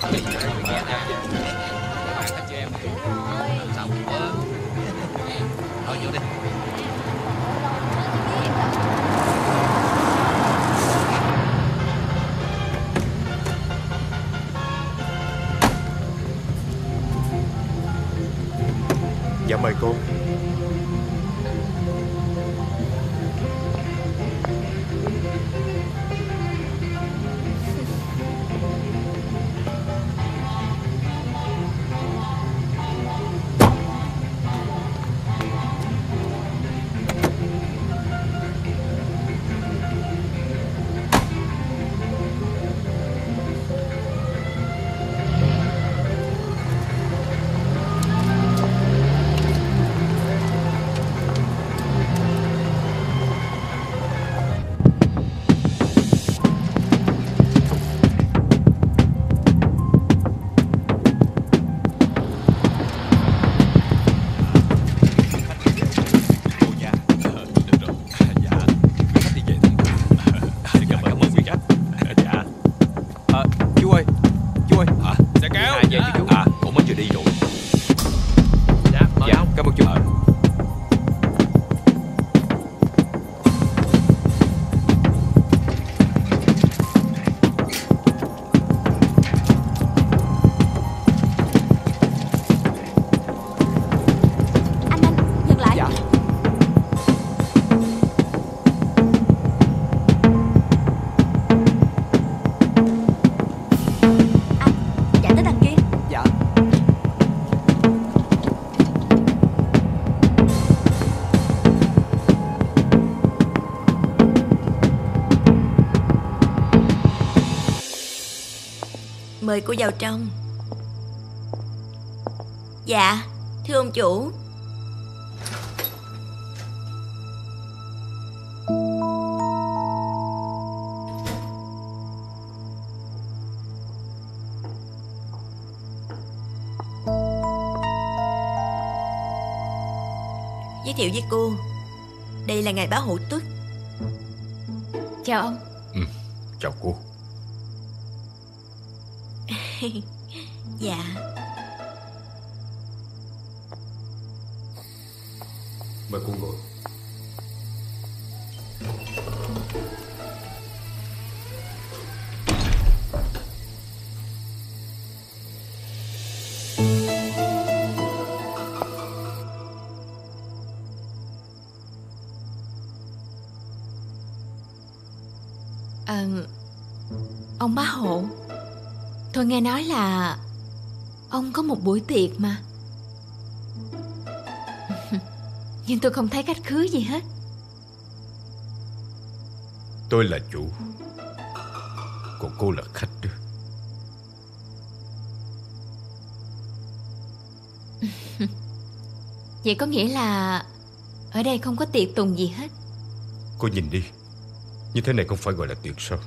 Dạ mời cô. Mời cô vào trong. Dạ, thưa ông chủ. Giới thiệu với cô, đây là ngài Bá Hộ Tuất. Chào ông. Chào cô. Dạ. Mời cô ngồi. Ông Bá Hộ, tôi nghe nói là ông có một buổi tiệc mà. Nhưng tôi không thấy khách khứa gì hết. Tôi là chủ, còn cô là khách đó. Vậy có nghĩa là ở đây không có tiệc tùng gì hết? Cô nhìn đi, như thế này không phải gọi là tiệc sao?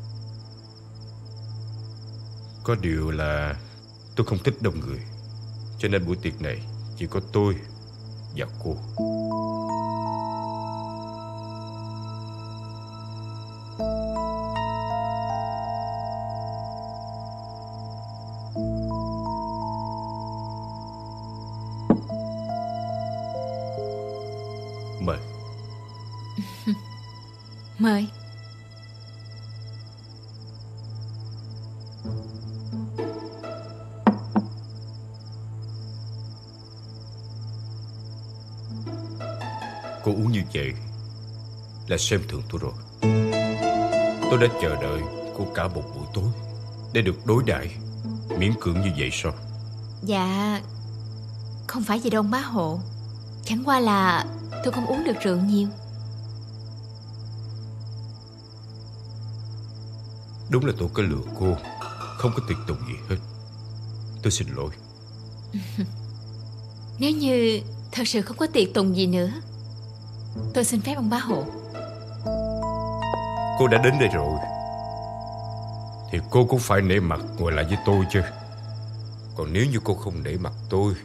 Có điều là tôi không thích đông người, cho nên buổi tiệc này chỉ có tôi và cô. Mời. Mời. Cô uống như vậy là xem thường tôi rồi. Tôi đã chờ đợi cô cả một buổi tối để được đối đãi miễn cưỡng như vậy sao? Dạ, không phải gì đâu ông Bá Hộ. Chẳng qua là tôi không uống được rượu nhiều. Đúng là tôi có lừa cô, không có tiệc tùng gì hết. Tôi xin lỗi. Nếu như thật sự không có tiệc tùng gì nữa, tôi xin phép ông Bá Hộ. Cô đã đến đây rồi thì cô cũng phải nể mặt ngồi lại với tôi chứ. Còn nếu như cô không nể mặt tôi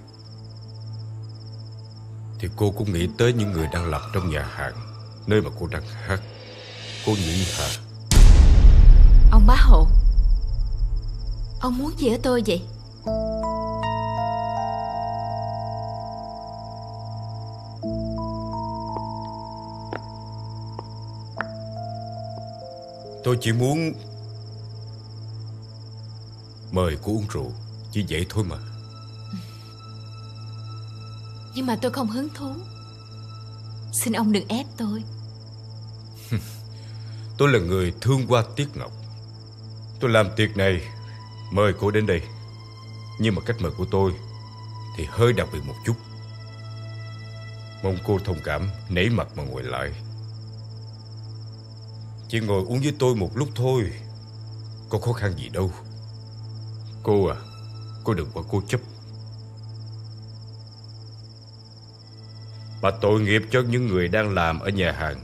thì cô cũng nghĩ tới những người đang làm trong nhà hàng nơi mà cô đang hát. Cô nghĩ hả? Ông Bá Hộ, Ông muốn gì ở tôi vậy? Tôi chỉ muốn mời cô uống rượu, chỉ vậy thôi mà. Nhưng mà tôi không hứng thú. Xin ông đừng ép tôi. Tôi là người thương hoa tiếc ngọc. Tôi làm tiệc này mời cô đến đây, nhưng mà cách mời của tôi thì hơi đặc biệt một chút. Mong cô thông cảm, nể mặt mà ngồi lại. Chỉ ngồi uống với tôi một lúc thôi, có khó khăn gì đâu. Cô à, cô đừng quá cố chấp. Bà tội nghiệp cho những người đang làm ở nhà hàng.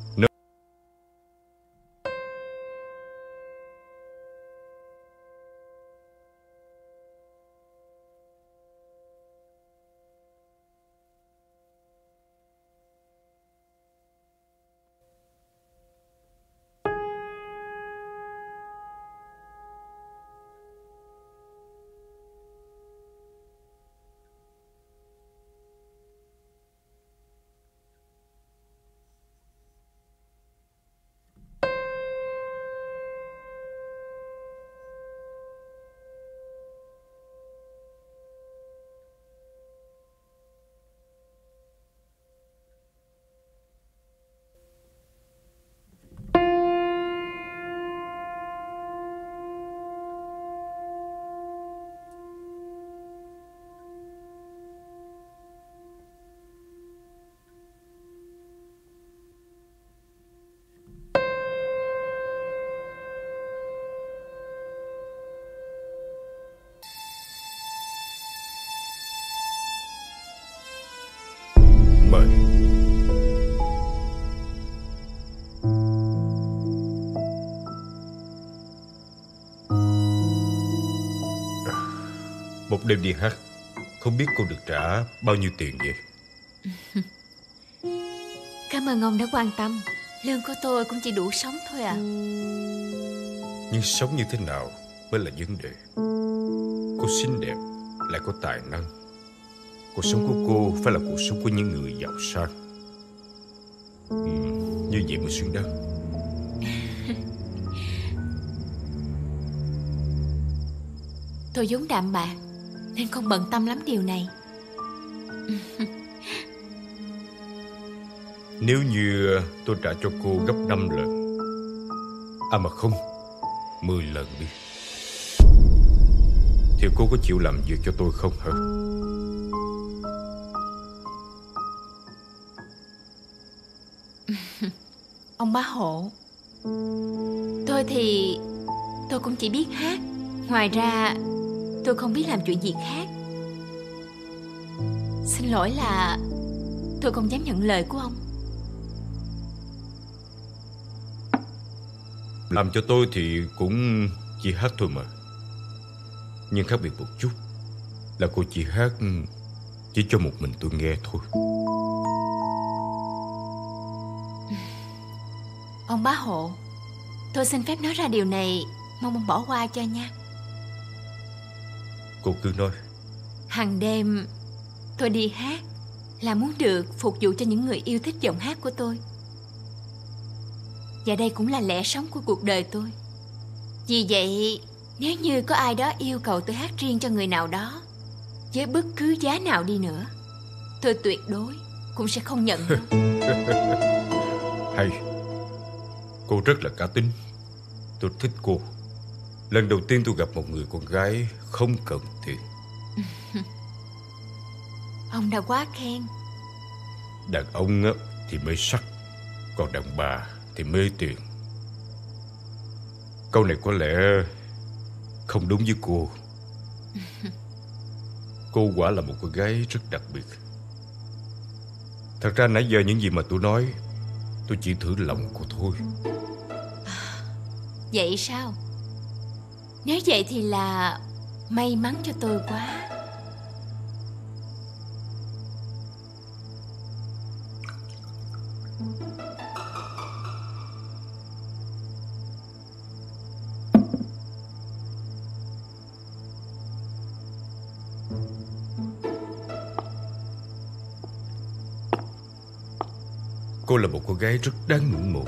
Mời. Một đêm đi hát, không biết cô được trả bao nhiêu tiền vậy? Cảm ơn ông đã quan tâm. Lương của tôi cũng chỉ đủ sống thôi à. Nhưng sống như thế nào mới là vấn đề. Cô xinh đẹp, lại có tài năng. Cuộc sống của cô phải là cuộc sống của những người giàu sang. Như vậy mới xứng đáng. Tôi vốn đạm bạc nên không bận tâm lắm điều này. Nếu như tôi trả cho cô gấp 5 lần, à mà không, 10 lần đi, thì cô có chịu làm việc cho tôi không hả? Ông bá hộ, tôi cũng chỉ biết hát. Ngoài ra tôi không biết làm chuyện gì khác. Xin lỗi là tôi không dám nhận lời của ông. Làm cho tôi thì cũng chỉ hát thôi mà. Nhưng khác biệt một chút là cô chỉ hát chỉ cho một mình tôi nghe thôi. Ông bá hộ, tôi xin phép nói ra điều này, mong ông bỏ qua cho nha. Cô cứ nói. Hằng đêm tôi đi hát là muốn được phục vụ cho những người yêu thích giọng hát của tôi. Và đây cũng là lẽ sống của cuộc đời tôi. Vì vậy, nếu như có ai đó yêu cầu tôi hát riêng cho người nào đó với bất cứ giá nào đi nữa, tôi tuyệt đối cũng sẽ không nhận đâu. Hay. Cô rất là cá tính. Tôi thích cô. Lần đầu tiên tôi gặp một người con gái không cần tiền. Ông đã quá khen. Đàn ông thì mê sắc, còn đàn bà thì mê tiền. Câu này có lẽ không đúng với cô. Cô quả là một cô gái rất đặc biệt. Thật ra nãy giờ những gì mà tôi nói, tôi chỉ thử lòng cô thôi. Vậy sao? Nếu vậy thì là may mắn cho tôi quá. cô là một cô gái rất đáng ngưỡng mộ.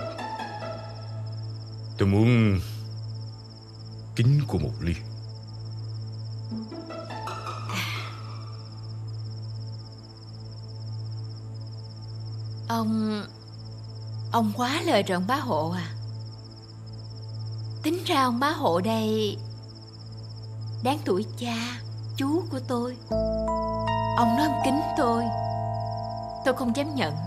Tôi muốn kính cô một ly. Ông quá lời rồi ông bá hộ à. Tính ra ông bá hộ đây đáng tuổi cha, chú của tôi. Ông nói ông kính tôi không dám nhận.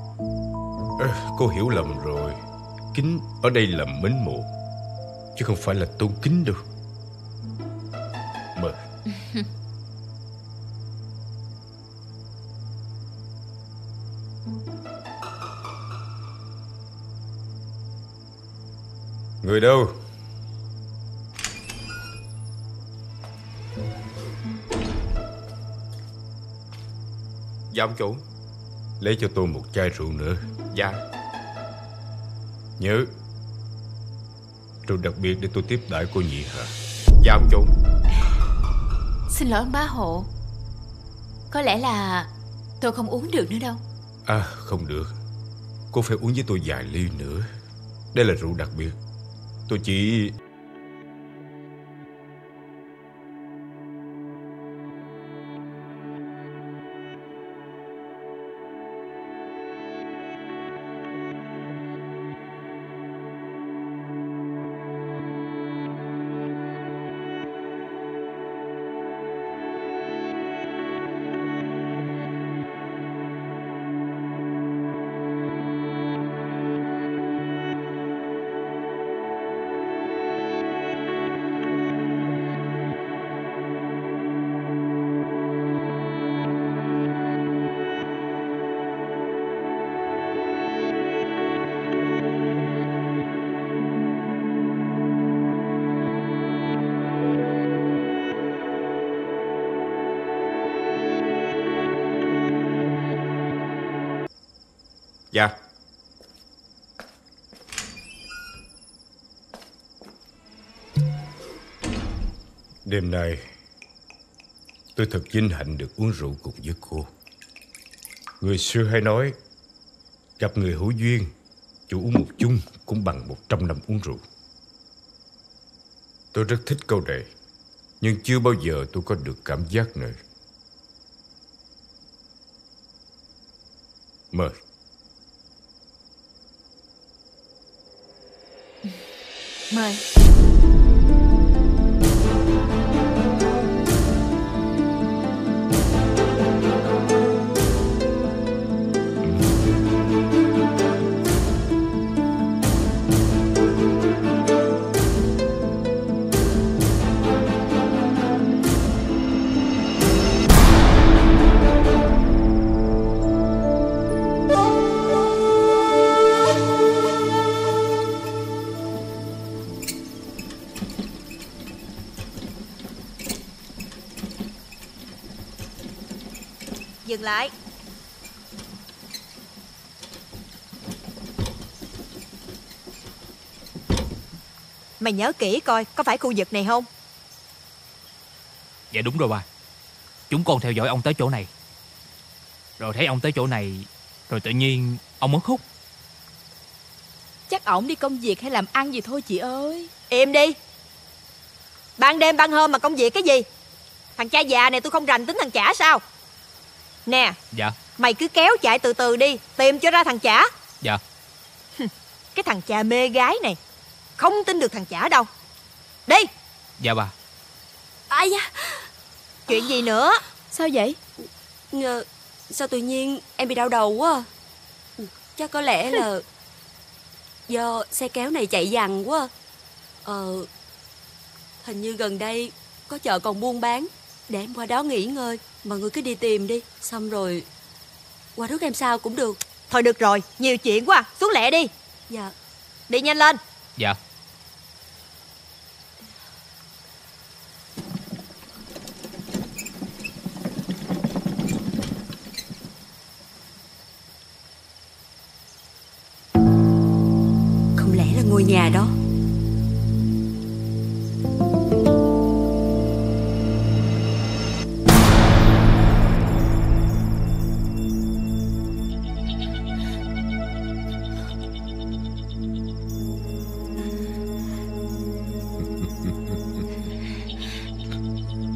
Cô hiểu lầm rồi. Kính ở đây là mến mộ, chứ không phải là tôn kính đâu. Mời. Người đâu? Dạ ông chủ. Lấy cho tôi một chai rượu nữa. Dạ. Nhớ, rượu đặc biệt để tôi tiếp đãi cô nhị hạ. Dạ ông chủ. Xin lỗi ông bá hộ, có lẽ là tôi không uống được nữa đâu. Không được. Cô phải uống với tôi vài ly nữa. Đây là rượu đặc biệt. Tôi chỉ... Dạ. Đêm nay tôi thật vinh hạnh được uống rượu cùng với cô. Người xưa hay nói, gặp người hữu duyên, dù uống một chung cũng bằng 100 năm uống rượu. Tôi rất thích câu này, nhưng chưa bao giờ tôi có được cảm giác này. Mời. Mời. Dừng lại. Mày nhớ kỹ coi có phải khu vực này không? Dạ đúng rồi bà. Chúng con theo dõi ông tới chỗ này, rồi thấy ông tới chỗ này, rồi tự nhiên ông mất hút. Chắc ổng đi công việc hay làm ăn gì thôi chị ơi. Im đi. Ban đêm ban hôm mà công việc cái gì? Thằng cha già này tôi không rành tính thằng chả sao? Nè. Dạ. Mày cứ kéo chạy từ từ đi, tìm cho ra thằng chả. Dạ. Cái thằng cha mê gái này không tin được thằng chả đâu. Đi. Dạ bà. Ai da. Chuyện gì nữa? Sao vậy? Sao tự nhiên em bị đau đầu quá. Chắc có lẽ là do xe kéo này chạy dằn quá. Hình như gần đây có chợ còn buôn bán. Để em qua đó nghỉ ngơi. Mọi người cứ đi tìm đi. Xong rồi qua rước em sau cũng được. Thôi được rồi, nhiều chuyện quá, xuống lẹ đi. Dạ. Đi nhanh lên. Dạ. Không lẽ là ngôi nhà đó?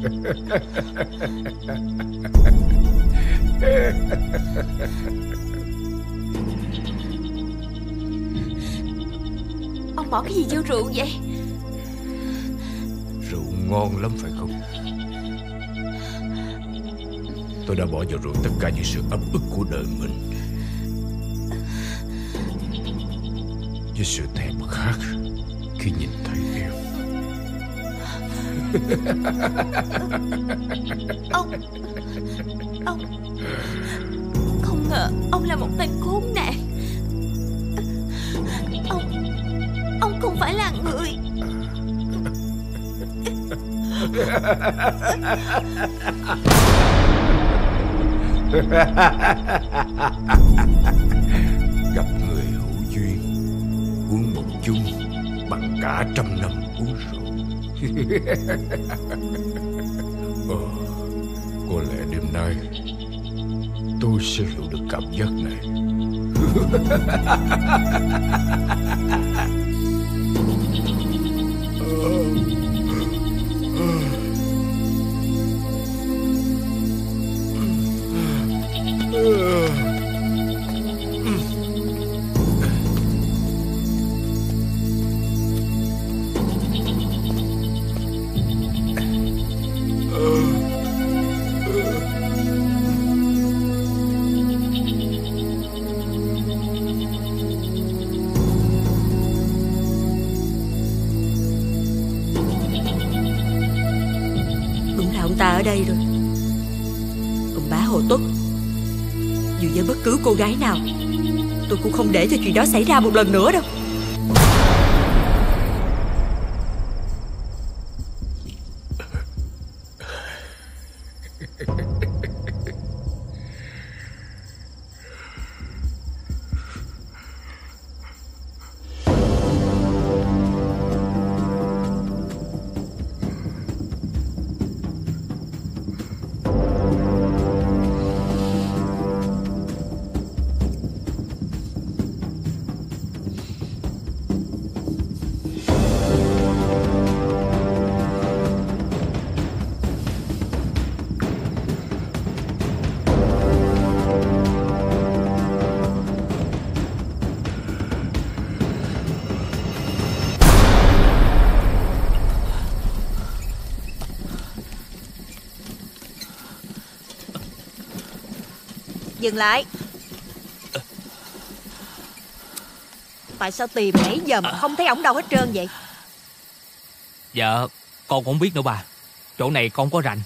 Ông bỏ cái gì vô rượu vậy? Rượu ngon lắm phải không? Tôi đã bỏ vào rượu tất cả những sự ấm ức của đời mình, với sự thèm khát khi nhìn thấy em. Ông không ngờ ông là một tên khốn nạn. Ông không phải là người. Gặp người hữu duyên, uống một chung bằng cả 100 năm uống rượu. Có lẽ đêm nay tôi sẽ hiểu được cảm giác này. Ông ta ở đây rồi. Ông bá Hồ Tuất, dù với bất cứ cô gái nào, tôi cũng không để cho chuyện đó xảy ra một lần nữa đâu. Dừng lại. Tại sao tìm nãy giờ mà không thấy ổng đâu hết trơn vậy? Dạ con cũng không biết nữa bà. Chỗ này con có rành.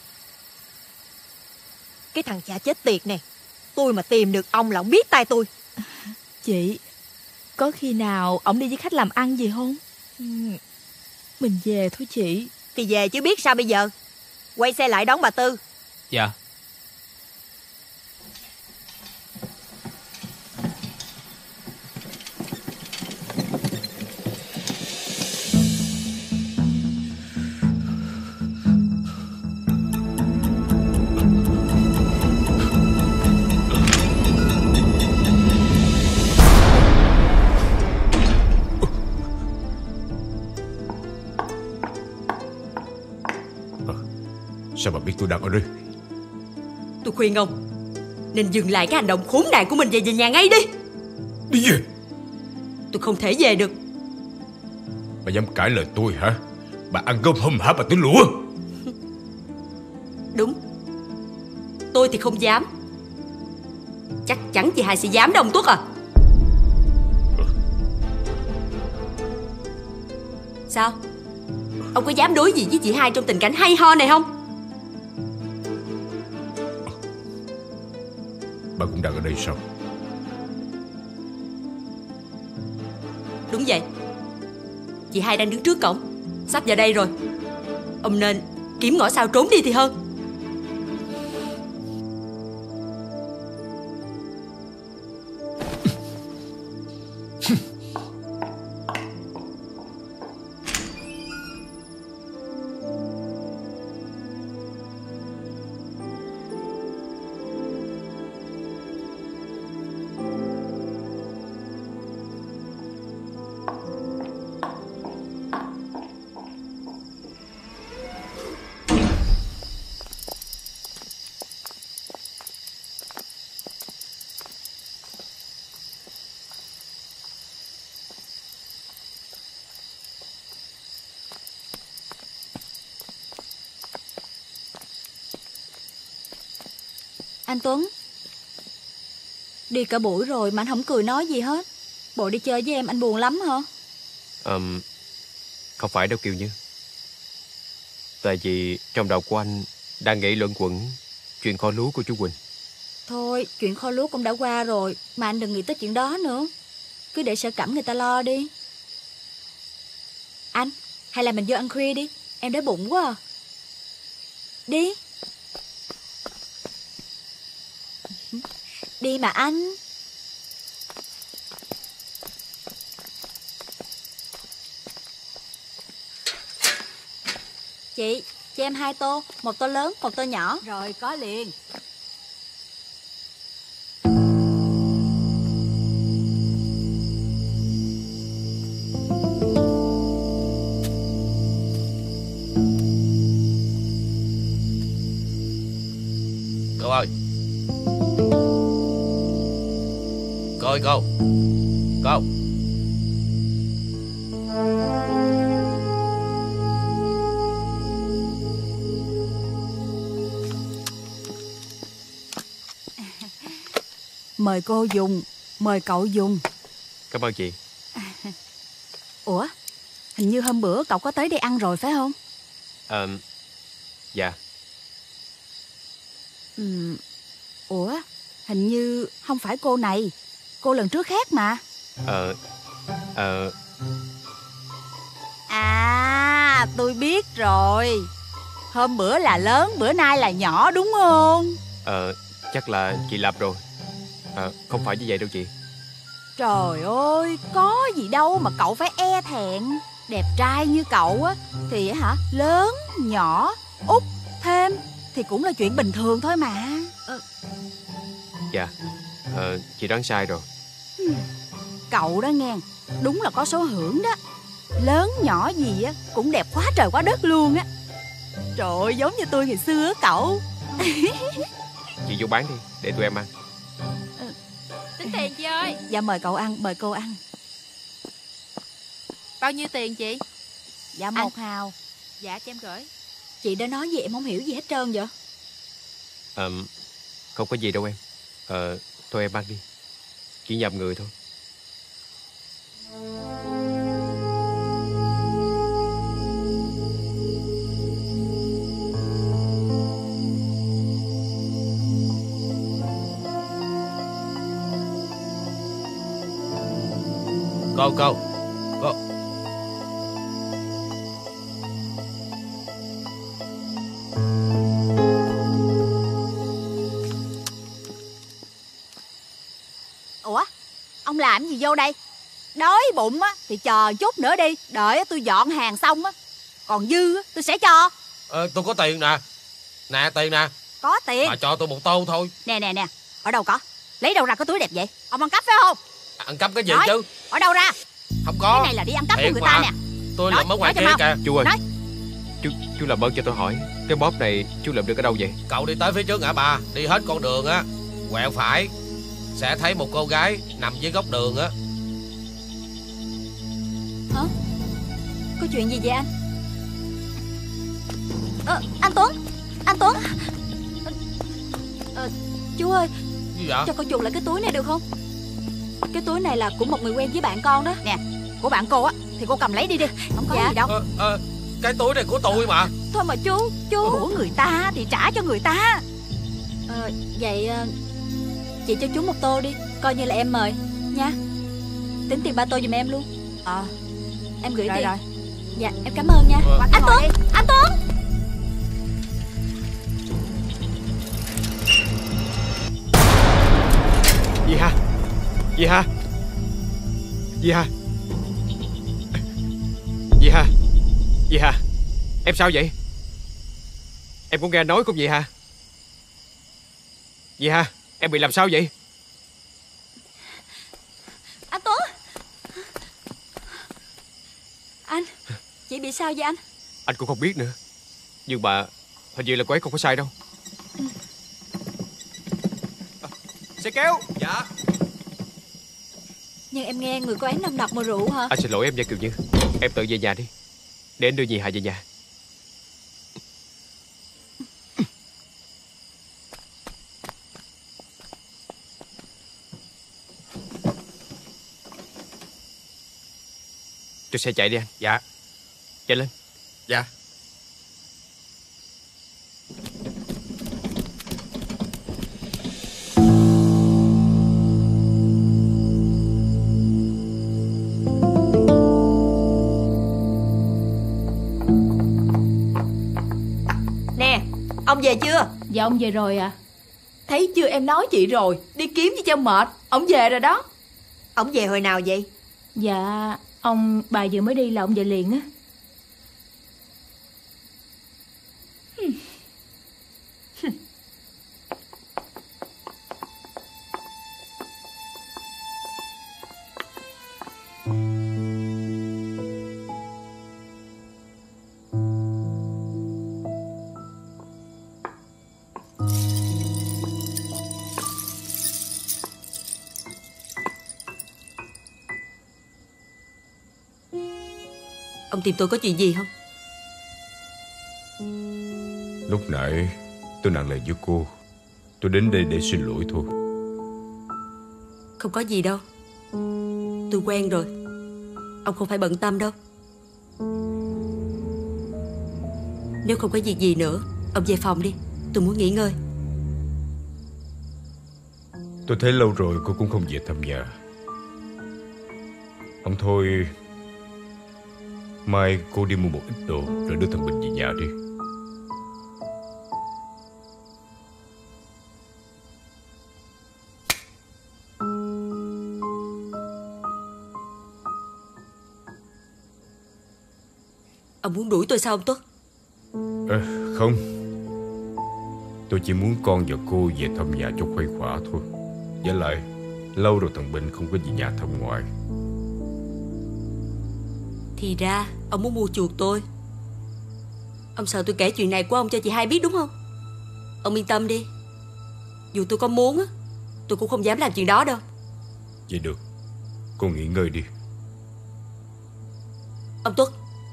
Cái thằng chả chết tiệt này, tôi mà tìm được ông là ông biết tay tôi. Chị, có khi nào ổng đi với khách làm ăn gì không? Mình về thôi chị. Thì về chứ biết sao bây giờ. Quay xe lại đón bà Tư. Dạ. Sao bà biết tôi đang ở đây? Tôi khuyên ông nên dừng lại cái hành động khốn nạn của mình và về nhà ngay đi. Đi về. Tôi không thể về được. Bà dám cãi lời tôi hả? Bà ăn cơm hầm hả bà túi lụa? Đúng, tôi thì không dám. Chắc chắn chị Hai sẽ dám đâu ông Tuất à. Sao? Ông có dám đối diện với chị Hai trong tình cảnh hay ho này không? Bà cũng đang ở đây sao? Đúng vậy. Chị Hai đang đứng trước cổng, sắp vào đây rồi. Ông nên kiếm ngõ sao trốn đi thì hơn. Anh Tuấn, đi cả buổi rồi mà anh không cười nói gì hết. Bộ đi chơi với em anh buồn lắm hả? Không phải đâu Kiều Như. Tại vì trong đầu của anh đang nghĩ luẩn quẩn chuyện kho lúa của chú Quỳnh. Thôi, chuyện kho lúa cũng đã qua rồi, mà anh đừng nghĩ tới chuyện đó nữa. Cứ để Sở Cẩm người ta lo đi. Anh, hay là mình vô ăn khuya đi. Em đói bụng quá à. Đi. Đi mà anh. Chị, cho em 2 tô. 1 tô lớn, 1 tô nhỏ. Rồi, có liền. Cô ơi. Cô ơi cô. Cô. Mời cô dùng. Mời cậu dùng. Cảm ơn chị. Ủa, hình như hôm bữa cậu có tới đây ăn rồi phải không? Dạ. Ủa, hình như không phải cô này. Cô lần trước khác mà. À, tôi biết rồi. Hôm bữa là lớn, bữa nay là nhỏ đúng không? Chắc là chị làm rồi. Không phải như vậy đâu chị. Trời ơi, có gì đâu mà cậu phải e thẹn. Đẹp trai như cậu á thì hả, lớn, nhỏ, út, thêm thì cũng là chuyện bình thường thôi mà. Dạ. Chị đoán sai rồi. Cậu đó nghe, đúng là có số hưởng đó. Lớn nhỏ gì á cũng đẹp quá trời quá đất luôn á. Trời ơi, giống như tôi ngày xưa á cậu. Chị vô bán đi, để tụi em ăn. Tính tiền chị ơi. Dạ mời cậu ăn, mời cô ăn. Bao nhiêu tiền chị? Dạ 1 hào. Dạ cho em gửi. Chị đã nói gì em không hiểu gì hết trơn vậy? Không có gì đâu em. Thôi em ăn đi. Chỉ nhầm người thôi. Cô. Ủa, ông làm gì vô đây? Đói bụng á thì chờ chút nữa đi. Đợi tôi dọn hàng xong á, còn dư á tôi sẽ cho. Tôi có tiền nè. Nè tiền nè. Có tiền. Mà cho tôi 1 tô thôi. Nè. Ở đâu có? Lấy đâu ra cái túi đẹp vậy? Ông ăn cắp phải không? Ăn cắp cái gì Nói, chứ? ở đâu ra? Không có. Cái này là đi ăn cắp của Thiệt người mà. ta nè. Tôi Nói, làm ở ngoài nói kia cho kìa. Chú ơi. Nói. Chú làm ơn cho tôi hỏi, cái bóp này chú lượm được ở đâu vậy? Cậu đi tới phía trước ngã ba, đi hết con đường á, quẹo phải sẽ thấy một cô gái nằm dưới góc đường á. Hả? Có chuyện gì vậy anh? Anh Tuấn. Chú ơi, Gì vậy? cho con chuột lại cái túi này được không? Cái túi này là của một người quen với bạn con đó. Nè, của bạn cô á thì cô cầm lấy đi. Không có Dạ. gì đâu. Cái túi này của tôi mà. Thôi mà chú. Của người ta thì trả cho người ta. Vậy chị cho chú 1 tô đi, coi như là em mời nha. Tính tiền 3 tô giùm em luôn. Em gửi tiền. Rồi. Dạ, em cảm ơn nha. Anh Tuấn, Anh Tuấn. Dì Hà, em sao vậy? Em có nghe nói không dì Hà? Dì Hà, em bị làm sao vậy? Anh Tuấn. Anh, chị bị sao vậy anh? Anh cũng không biết nữa. Nhưng mà hình như là cô ấy không có sai đâu. Xe kéo. Dạ. Nhưng em nghe người cô ấy nồng nặc mùi rượu hả? Anh xin lỗi em nha Kiều Như. Em tự về nhà đi, để anh đưa dì Hà về nhà. cho xe chạy đi anh. Dạ. Chạy lên. Dạ. Nè, ông về chưa? Dạ ông về rồi à. Thấy chưa, em nói chị rồi, đi kiếm gì cho mệt. Ông về rồi đó. Ông về hồi nào vậy? Dạ, bà vừa mới đi là ông về liền á. Ông tìm tôi có chuyện gì không? Lúc nãy tôi nặng lời với cô. Tôi đến đây để xin lỗi thôi. Không có gì đâu. Tôi quen rồi. Ông không phải bận tâm đâu. Nếu không có việc gì nữa, ông về phòng đi. Tôi muốn nghỉ ngơi. Tôi thấy lâu rồi cô cũng không về thăm nhà. Ông thôi, mai cô đi mua một ít đồ rồi đưa thằng Bình về nhà đi. Ông muốn đuổi tôi sao ông Tuất? Không. Tôi chỉ muốn con và cô về thăm nhà cho khuây khỏa thôi. Với lại lâu rồi thằng Bình không có về nhà thăm ngoại. Thì ra ông muốn mua chuộc tôi. Ông sợ tôi kể chuyện này của ông cho chị hai biết đúng không? Ông yên tâm đi. Dù tôi có muốn á, tôi cũng không dám làm chuyện đó đâu. Vậy được, cô nghỉ ngơi đi. Ông Tuất,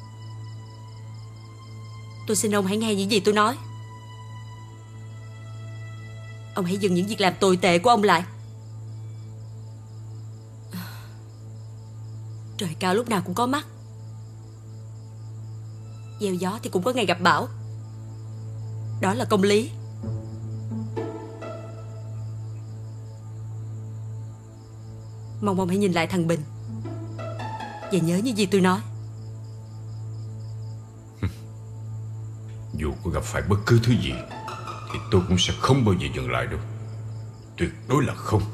tôi xin ông hãy nghe những gì tôi nói. Ông hãy dừng những việc làm tồi tệ của ông lại. Trời cao lúc nào cũng có mắt. Gieo gió thì cũng có ngày gặp bão. Đó là công lý. Mong ông hãy nhìn lại thằng Bình và nhớ những gì tôi nói. Dù có gặp phải bất cứ thứ gì thì tôi cũng sẽ không bao giờ dừng lại đâu. Tuyệt đối là không.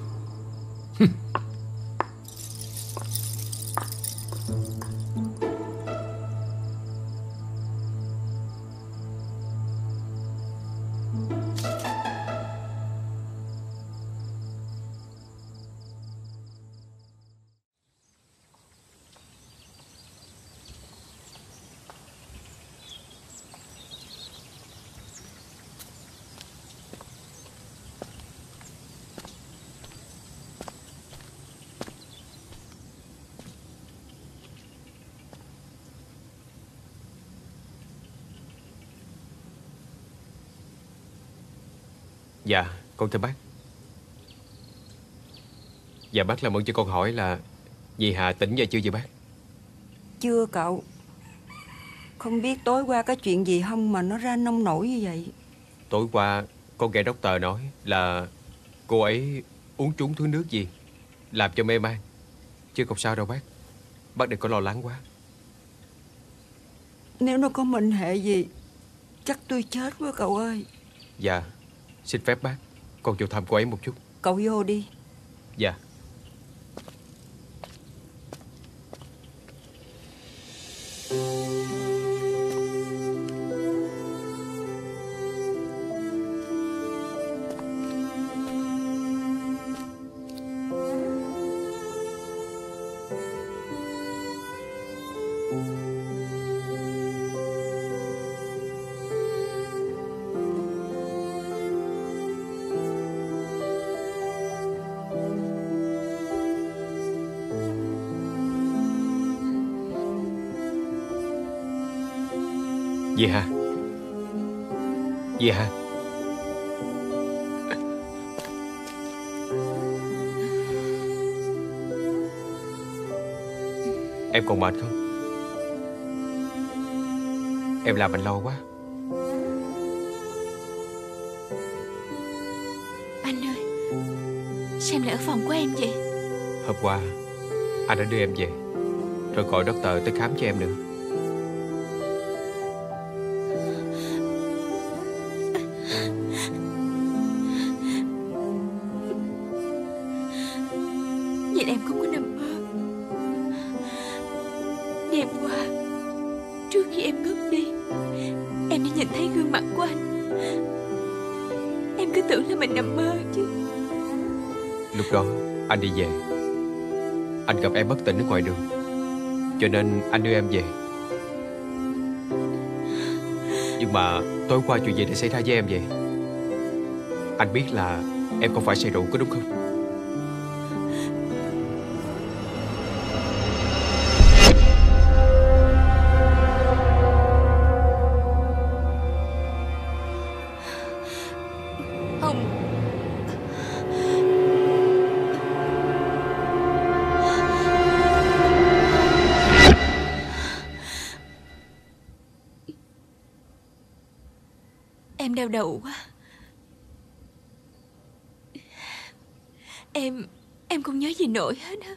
Dạ, con thưa bác. Dạ bác làm ơn cho con hỏi là dì Hà tỉnh giờ chưa vậy bác? Chưa cậu. Không biết tối qua có chuyện gì không mà nó ra nông nổi như vậy. Tối qua con nghe doctor nói là cô ấy uống trúng thứ nước gì làm cho mê man. Chứ không sao đâu bác. Bác đừng có lo lắng quá. Nếu nó có mệnh hệ gì chắc tôi chết quá cậu ơi. Dạ, xin phép bác, con vô thăm cô ấy một chút. Cậu vô đi. Dạ. Dì Hà. Dì Hà. Em còn mệt không? Em làm anh lo quá. Anh ơi, sao em lại ở phòng của em vậy? Hôm qua anh đã đưa em về, rồi gọi doctor tới khám cho em nữa. Vậy là em không có nằm mơ. Đêm qua, trước khi em ngất đi, em đã nhìn thấy gương mặt của anh. Em cứ tưởng là mình nằm mơ chứ. Lúc đó anh đi về, anh gặp em bất tỉnh ở ngoài đường, cho nên anh đưa em về. Nhưng mà tối qua chuyện gì đã xảy ra với em vậy? Anh biết là em không phải say rượu có đúng không? Em đau đầu quá. Em không nhớ gì nổi hết á.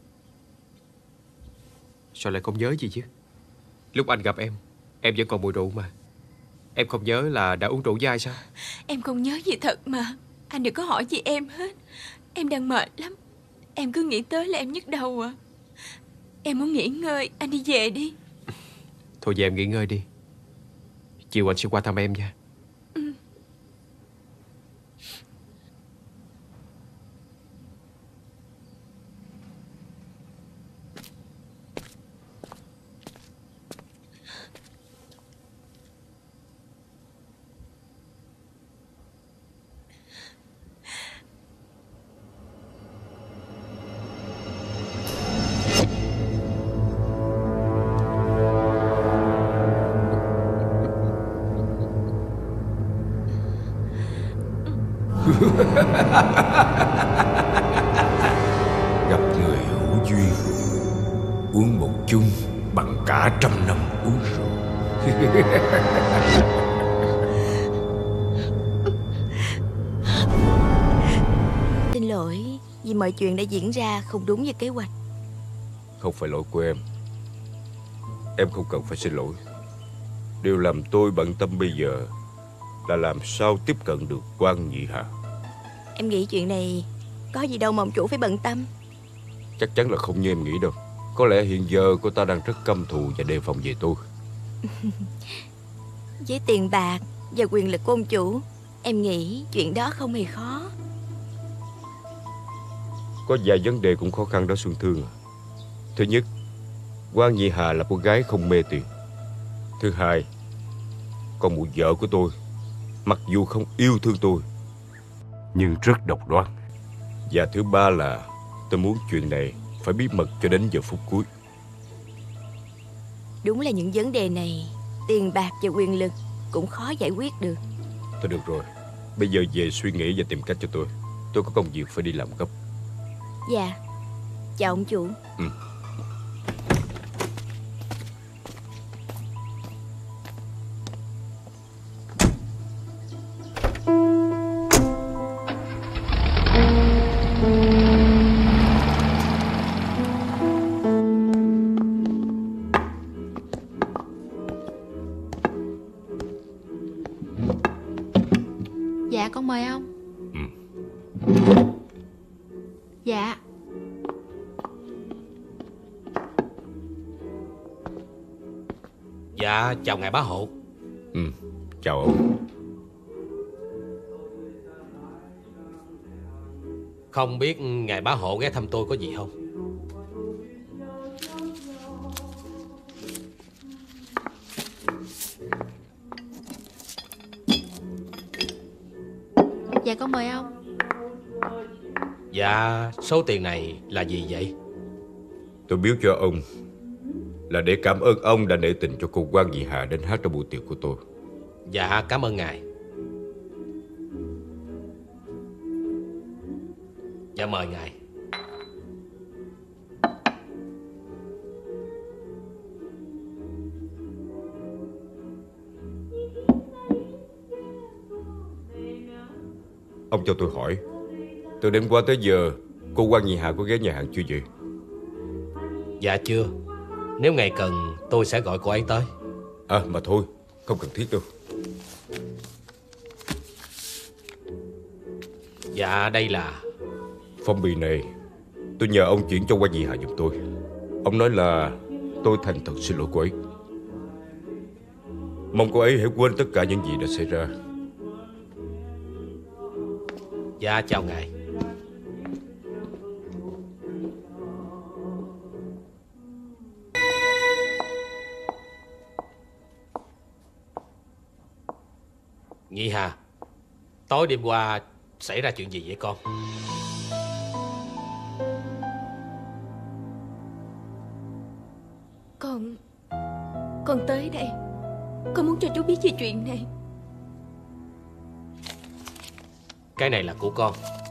Sao lại không nhớ gì chứ? Lúc anh gặp em vẫn còn mùi rượu mà. Em không nhớ là đã uống rượu với ai sao? Em không nhớ gì thật mà. Anh đừng có hỏi gì em hết. Em đang mệt lắm. Em cứ nghĩ tới là em nhức đầu à. Em muốn nghỉ ngơi. Anh đi về đi. Thôi về em nghỉ ngơi đi. Chiều anh sẽ qua thăm em nha. Gặp người hữu duyên, uống một chung bằng cả 100 năm uống rượu. Xin lỗi vì mọi chuyện đã diễn ra không đúng như kế hoạch. Không phải lỗi của em. Em không cần phải xin lỗi. Điều làm tôi bận tâm bây giờ là làm sao tiếp cận được Quan Nhị Hà. Em nghĩ chuyện này có gì đâu mà ông chủ phải bận tâm. Chắc chắn là không như em nghĩ đâu. Có lẽ hiện giờ cô ta đang rất căm thù và đề phòng về tôi. Với tiền bạc và quyền lực của ông chủ, em nghĩ chuyện đó không hề khó. Có vài vấn đề cũng khó khăn đó Xuân Thương à. Thứ nhất, Quan Nhị Hà là cô gái không mê tiền. Thứ hai, con mụ vợ của tôi mặc dù không yêu thương tôi nhưng rất độc đoán. Và thứ ba là tôi muốn chuyện này phải bí mật cho đến giờ phút cuối. Đúng là những vấn đề này, tiền bạc và quyền lực cũng khó giải quyết được. Thôi được rồi, bây giờ về suy nghĩ và tìm cách cho tôi. Tôi có công việc phải đi làm gấp. Dạ, chào ông chủ. Dạ con mời ông. Dạ. Dạ chào ngài bá hộ. Chào ông. Không biết ngài bá hộ ghé thăm tôi có gì không? Dạ con mời ông. Dạ số tiền này là gì vậy? Tôi biếu cho ông là để cảm ơn ông đã nể tình cho cô Quan Nhị Hà đến hát trong buổi tiệc của tôi. Dạ cảm ơn ngài. Dạ mời ngài. Ông cho tôi hỏi, từ đêm qua tới giờ cô quan Nhị Hà có ghé nhà hàng chưa vậy? Dạ chưa. Nếu ngày cần tôi sẽ gọi cô ấy tới. Mà thôi, không cần thiết đâu. Dạ đây là... Phong bì này tôi nhờ ông chuyển cho quan Nhị Hà giùm tôi. Ông nói là tôi thành thật xin lỗi cô ấy. Mong cô ấy hãy quên tất cả những gì đã xảy ra. Dạ chào ngài. Nhị Hà, tối đêm qua xảy ra chuyện gì vậy con? Con tới đây, con muốn cho chú biết về chuyện này. Cái này là của con.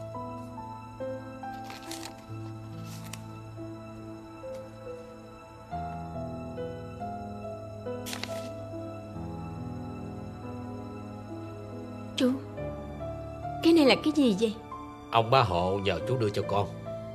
Chú, cái này là cái gì vậy? Ông bá hộ nhờ chú đưa cho con.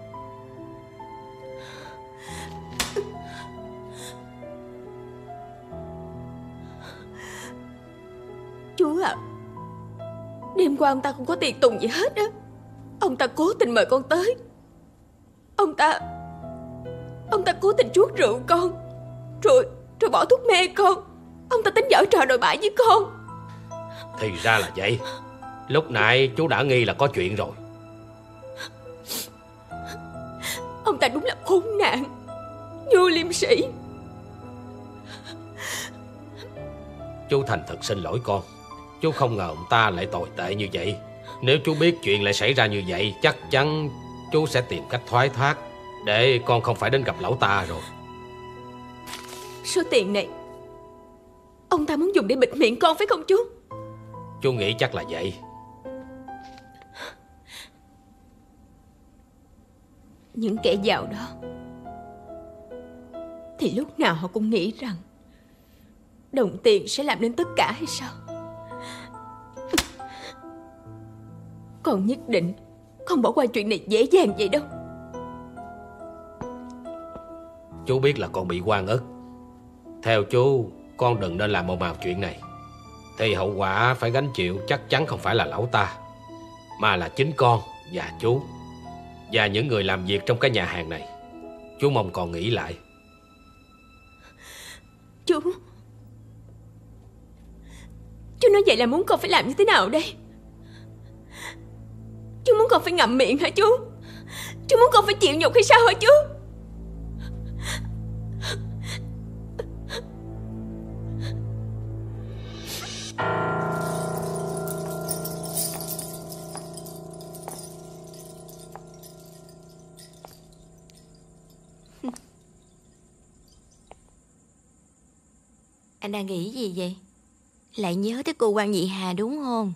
Chú à, đêm qua ông ta không có tiền tùng gì hết á. Ông ta cố tình mời con tới. Ông ta cố tình chuốt rượu con, Rồi bỏ thuốc mê con. Ông ta tính giở trò đồi bại với con. Thì ra là vậy. Lúc nãy chú đã nghi là có chuyện rồi. Ông ta đúng là khốn nạn, vô liêm sĩ. Chú thành thật xin lỗi con. Chú không ngờ ông ta lại tồi tệ như vậy. Nếu chú biết chuyện lại xảy ra như vậy, chắc chắn chú sẽ tìm cách thoái thác, để con không phải đến gặp lão ta rồi. Số tiền này ông ta muốn dùng để bịt miệng con phải không chú? Chú nghĩ chắc là vậy. Những kẻ giàu đó thì lúc nào họ cũng nghĩ rằng đồng tiền sẽ làm nên tất cả hay sao? Con nhất định không bỏ qua chuyện này dễ dàng vậy đâu. Chú biết là con bị oan ức. Theo chú, con đừng nên làm ồn ào chuyện này. Thì hậu quả phải gánh chịu chắc chắn không phải là lão ta, mà là chính con và chú, và những người làm việc trong cái nhà hàng này. Chú mong con nghĩ lại. Chú nói vậy là muốn con phải làm như thế nào đây? Chú muốn con phải ngậm miệng hả chú? Chú muốn con phải chịu nhục hay sao hả chú? Anh đang nghĩ gì vậy? Lại nhớ tới cô quan Nhị Hà đúng không?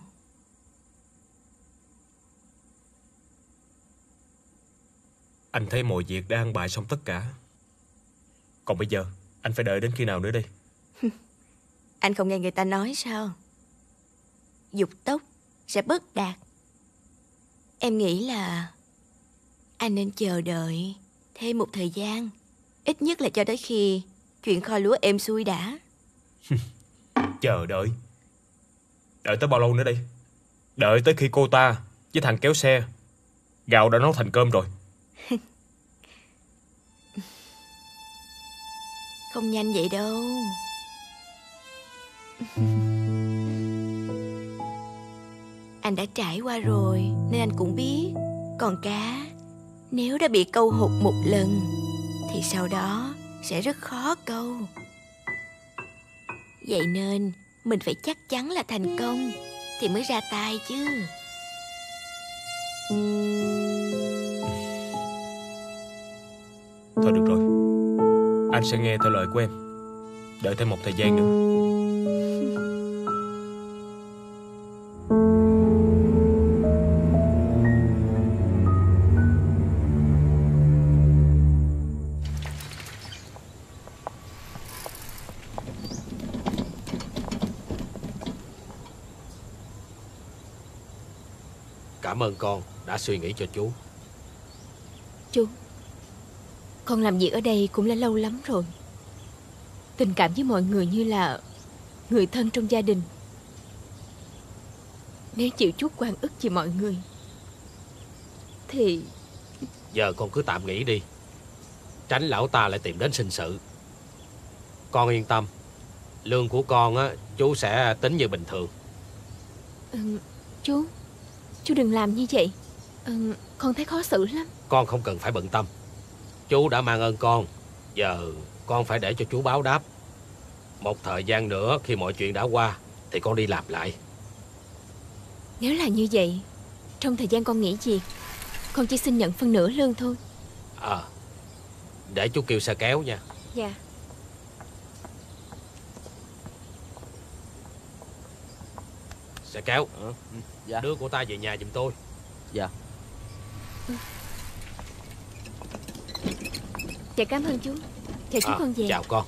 Anh thấy mọi việc đã an bài xong tất cả. Còn bây giờ anh phải đợi đến khi nào nữa đây? Anh không nghe người ta nói sao? Dục tốc sẽ bất đạt. Em nghĩ là anh nên chờ đợi thêm một thời gian, ít nhất là cho tới khi chuyện kho lúa êm xuôi đã. Chờ đợi? Đợi tới bao lâu nữa đây? Đợi tới khi cô ta với thằng kéo xe gạo đã nấu thành cơm rồi. Không nhanh vậy đâu. Anh đã trải qua rồi nên anh cũng biết. Còn cá, nếu đã bị câu hụt một lần thì sau đó sẽ rất khó câu. Vậy nên mình phải chắc chắn là thành công thì mới ra tay chứ. Thôi được rồi, anh sẽ nghe theo lời của em. Đợi thêm một thời gian nữa. Cảm ơn con đã suy nghĩ cho chú. Chú, con làm việc ở đây cũng đã lâu lắm rồi. Tình cảm với mọi người như là người thân trong gia đình. Nếu chịu chút oan ức vì mọi người thì Giờ con cứ tạm nghỉ đi, tránh lão ta lại tìm đến sinh sự. Con yên tâm, lương của con á, chú sẽ tính như bình thường. Chú đừng làm như vậy. Con thấy khó xử lắm. Con không cần phải bận tâm. Chú đã mang ơn con, giờ con phải để cho chú báo đáp. Một thời gian nữa khi mọi chuyện đã qua thì con đi làm lại. Nếu là như vậy, trong thời gian con nghỉ việc, con chỉ xin nhận phân nửa lương thôi. Để chú kêu xe kéo nha. Dạ. Xe kéo. Dạ. Đưa cô ta về nhà giùm tôi. Dạ. Dạ cảm ơn chú. Chào chú, con về. Chào con.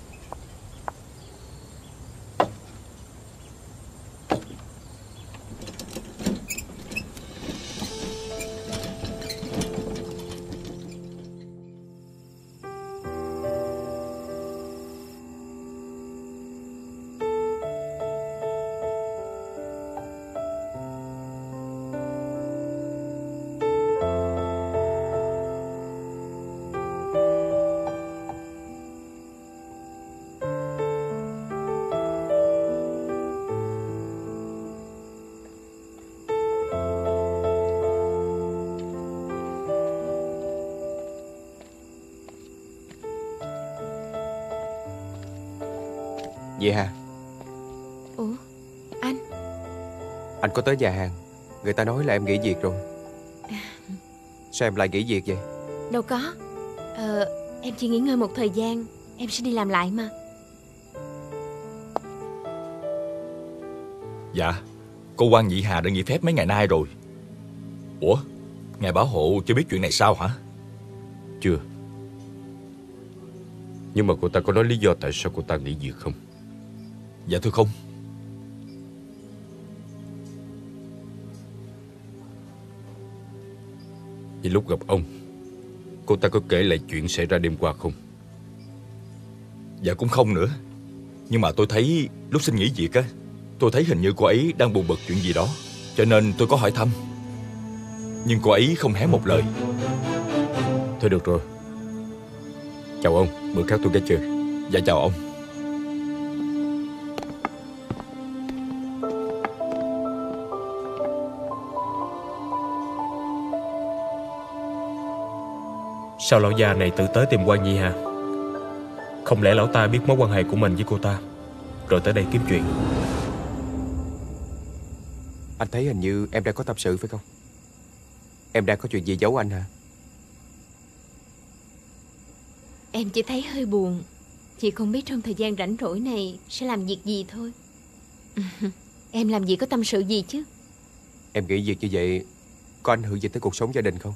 Vậy hả? Ủa, anh? Anh có tới nhà hàng, người ta nói là em nghỉ việc rồi. Sao em lại nghỉ việc vậy? Đâu có. Em chỉ nghỉ ngơi một thời gian, em sẽ đi làm lại mà. Dạ, cô quan Nhị Hà đã nghỉ phép mấy ngày nay rồi. Ủa, ngài bảo hộ chưa biết chuyện này sao hả? Chưa. Nhưng mà cô ta có nói lý do tại sao cô ta nghỉ việc không? Dạ thưa không. Vì lúc gặp ông, cô ta có kể lại chuyện xảy ra đêm qua không? Dạ cũng không nữa. Nhưng mà tôi thấy lúc xin nghỉ việc á, tôi thấy hình như cô ấy đang buồn bực chuyện gì đó, cho nên tôi có hỏi thăm. Nhưng cô ấy không hé một lời. Thôi được rồi. Chào ông, bữa khác tôi ghé chơi. Dạ chào ông. Sao lão già này tự tới tìm quan Nhị Hà? Không lẽ lão ta biết mối quan hệ của mình với cô ta, rồi tới đây kiếm chuyện? Anh thấy hình như em đang có tâm sự phải không? Em đang có chuyện gì giấu anh hả? Em chỉ thấy hơi buồn. Chị không biết trong thời gian rảnh rỗi này sẽ làm việc gì thôi. Em làm gì có tâm sự gì chứ? Em nghĩ việc như vậy có ảnh hưởng gì tới cuộc sống gia đình không?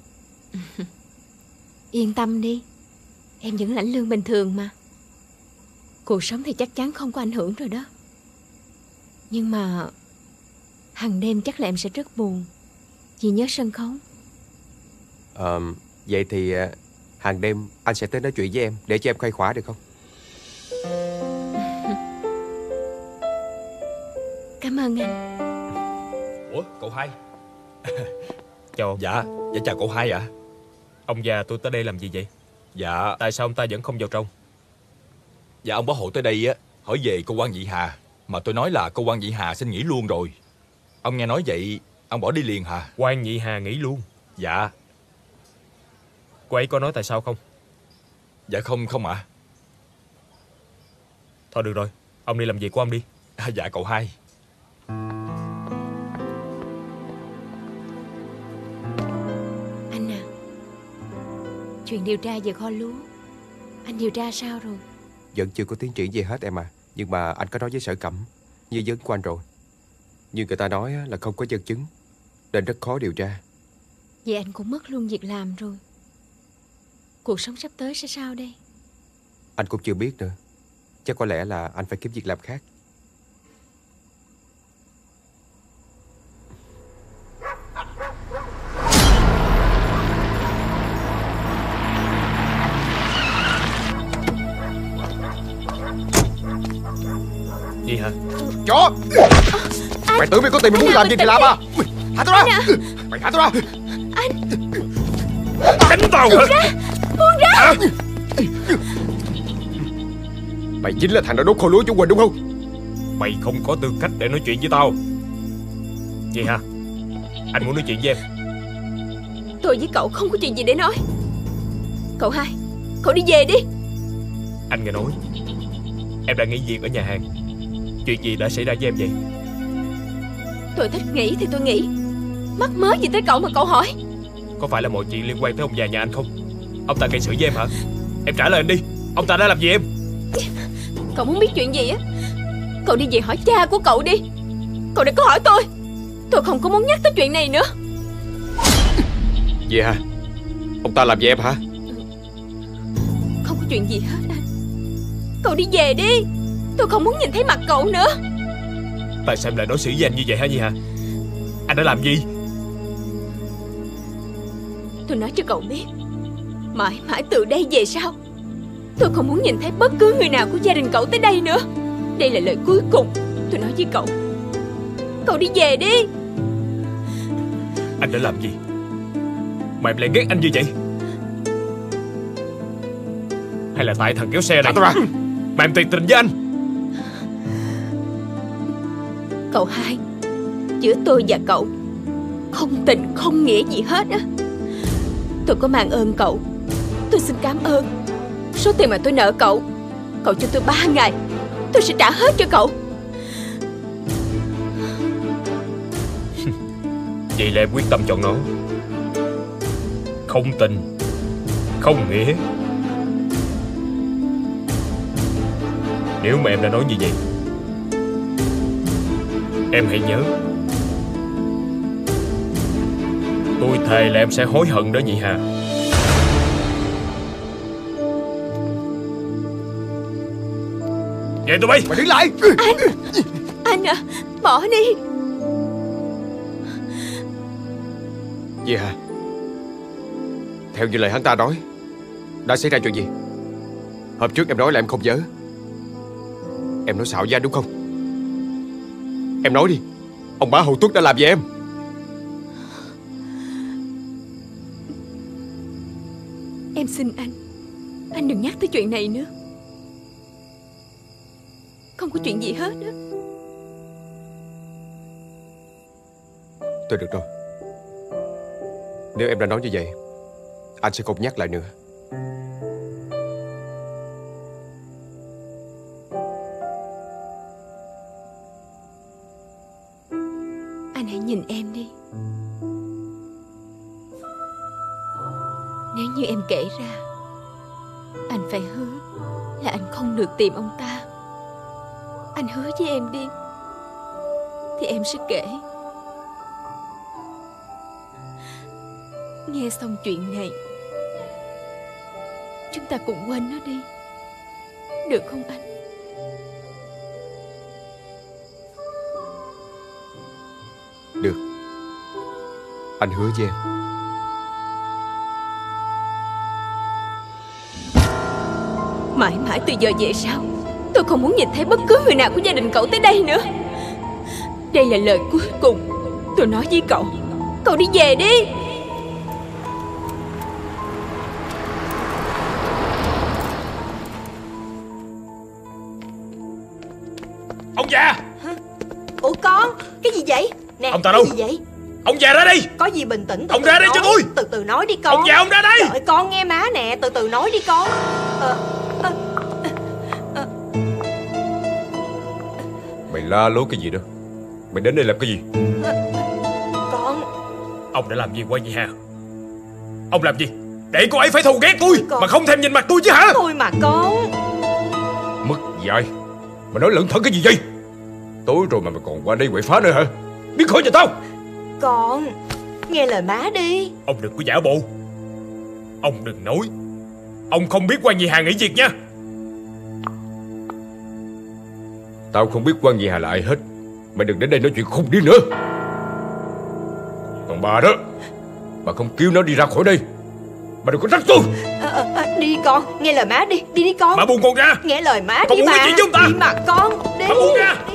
Yên tâm đi, em vẫn lãnh lương bình thường mà. Cuộc sống thì chắc chắn không có ảnh hưởng rồi đó. Nhưng mà hằng đêm chắc là em sẽ rất buồn vì nhớ sân khấu. Vậy thì hàng đêm anh sẽ tới nói chuyện với em để cho em khuây khỏa được không? Cảm ơn anh. Ủa, cậu hai? Chào ông. Dạ chào cậu hai ạ. Ông già tôi tới đây làm gì vậy? Dạ. Tại sao ông ta vẫn không vào trong? Dạ ông bảo hộ tới đây á, hỏi về cô quan Nhị Hà. Mà tôi nói là cô quan Nhị Hà xin nghỉ luôn rồi. Ông nghe nói vậy, ông bỏ đi liền hả? Quan Nhị Hà nghỉ luôn? Dạ. Cô ấy có nói tại sao không? Dạ không ạ. Thôi được rồi, ông đi làm việc của ông đi. Dạ cậu hai. Anh à, chuyện điều tra về kho lúa, anh điều tra sao rồi? Vẫn chưa có tiến triển gì hết em à. Nhưng mà anh có nói với Sở Cẩm, nghi vấn của anh rồi. Nhưng người ta nói là không có nhân chứng, nên rất khó điều tra. Vậy anh cũng mất luôn việc làm rồi. Cuộc sống sắp tới sẽ sao đây? Anh cũng chưa biết nữa. Chắc có lẽ là anh phải kiếm việc làm khác. Gì hả? Chó! Mày tưởng mày có tiền mày muốn làm gì thì làm à? Thả tao ra! Mày thả tao ra! Đánh tao hả? Buông ra! Mày chính là thằng đã đốt kho lúa chú Quỳnh đúng không? Mày không có tư cách để nói chuyện với tao. Gì hả? Anh muốn nói chuyện với em. Tôi với cậu không có chuyện gì để nói. Cậu hai, cậu đi về đi. Anh nghe nói em đang nghỉ việc ở nhà hàng. Chuyện gì đã xảy ra với em vậy? Tôi thích nghỉ thì tôi nghỉ. Mắc mớ gì tới cậu mà cậu hỏi? Có phải là mọi chuyện liên quan tới ông già nhà anh không? Ông ta gây sự với em hả? Em trả lời anh đi. Ông ta đã làm gì em? Cậu muốn biết chuyện gì á? Cậu đi về hỏi cha của cậu đi. Cậu đừng có hỏi tôi. Tôi không có muốn nhắc tới chuyện này nữa. Gì hả? Ông ta làm gì em hả? Không có chuyện gì hết anh. Cậu đi về đi. Tôi không muốn nhìn thấy mặt cậu nữa. Tại sao em lại đối xử với anh như vậy hả Nhi hả? Anh đã làm gì? Tôi nói cho cậu biết, mãi mãi từ đây về sau, tôi không muốn nhìn thấy bất cứ người nào của gia đình cậu tới đây nữa. Đây là lời cuối cùng tôi nói với cậu. Cậu đi về đi. Anh đã làm gì mà em lại ghét anh như vậy? Hay là tại thằng kéo xe này mà em tuyệt tình với anh? Cậu hai, giữa tôi và cậu không tình không nghĩa gì hết á. Tôi có mang ơn cậu. Tôi xin cảm ơn. Số tiền mà tôi nợ cậu, cậu cho tôi 3 ngày, tôi sẽ trả hết cho cậu. Vậy là em quyết tâm chọn nó. Không tình, không nghĩa. Nếu mà em đã nói như vậy, em hãy nhớ, tôi thề là em sẽ hối hận đó Nhị Hà. Về tụi bay. Mày đứng lại. Anh à, bỏ đi. Gì hả? Theo như lời hắn ta nói, đã xảy ra chuyện gì? Hôm trước em nói là em không nhớ. Em nói xạo với anh đúng không? Em nói đi. Ông bá Hậu Tuất đã làm gì em? Em xin anh đừng nhắc tới chuyện này nữa. Không có chuyện gì hết á. Thôi được rồi. Nếu em đã nói như vậy, anh sẽ không nhắc lại nữa. Anh hãy nhìn em đi. Nếu như em kể ra, anh phải hứa là anh không được tìm ông ta. Anh hứa với em đi, thì em sẽ kể. Nghe xong chuyện này, chúng ta cùng quên nó đi, được không anh? Được. Anh hứa với em. Mãi mãi từ giờ về sau, tôi không muốn nhìn thấy bất cứ người nào của gia đình cậu tới đây nữa. Đây là lời cuối cùng tôi nói với cậu. Cậu đi về đi. Ông già! Ủa con, cái gì vậy? Nè, ông ta đâu? Cái gì vậy? Ông già ra đây! Có gì bình tĩnh, ông ra đây cho tôi! Từ từ nói đi con. Ông già, ông ra đây! Đợi con nghe má nè, từ từ nói đi con. Mày la lối cái gì đó? Mày đến đây làm cái gì? Con. Ông đã làm gì qua Nhị Hà? Ông làm gì để cô ấy phải thù ghét tôi mà không thèm nhìn mặt tôi chứ hả? Thôi mà con. Mất dạy. Mày nói lẩn thẩn cái gì vậy? Tối rồi mà mày còn qua đây quậy phá nữa hả? Biến khỏi cho tao. Con, nghe lời má đi. Ông đừng có giả bộ. Ông đừng nói ông không biết Quan Nhị Hà nghỉ việc nha. Tao không biết Quan Nhị Hà là ai hết. Mày đừng đến đây nói chuyện khùng đi nữa. Còn bà đó, bà không kêu nó đi ra khỏi đây. Bà đừng có trách tôi. Đi con, nghe lời má đi. Đi con. Bà buông con ra. Nghe lời má con đi muốn mà. nói chuyện với ông ta. Đi mà con. Đi. Bà buông ra.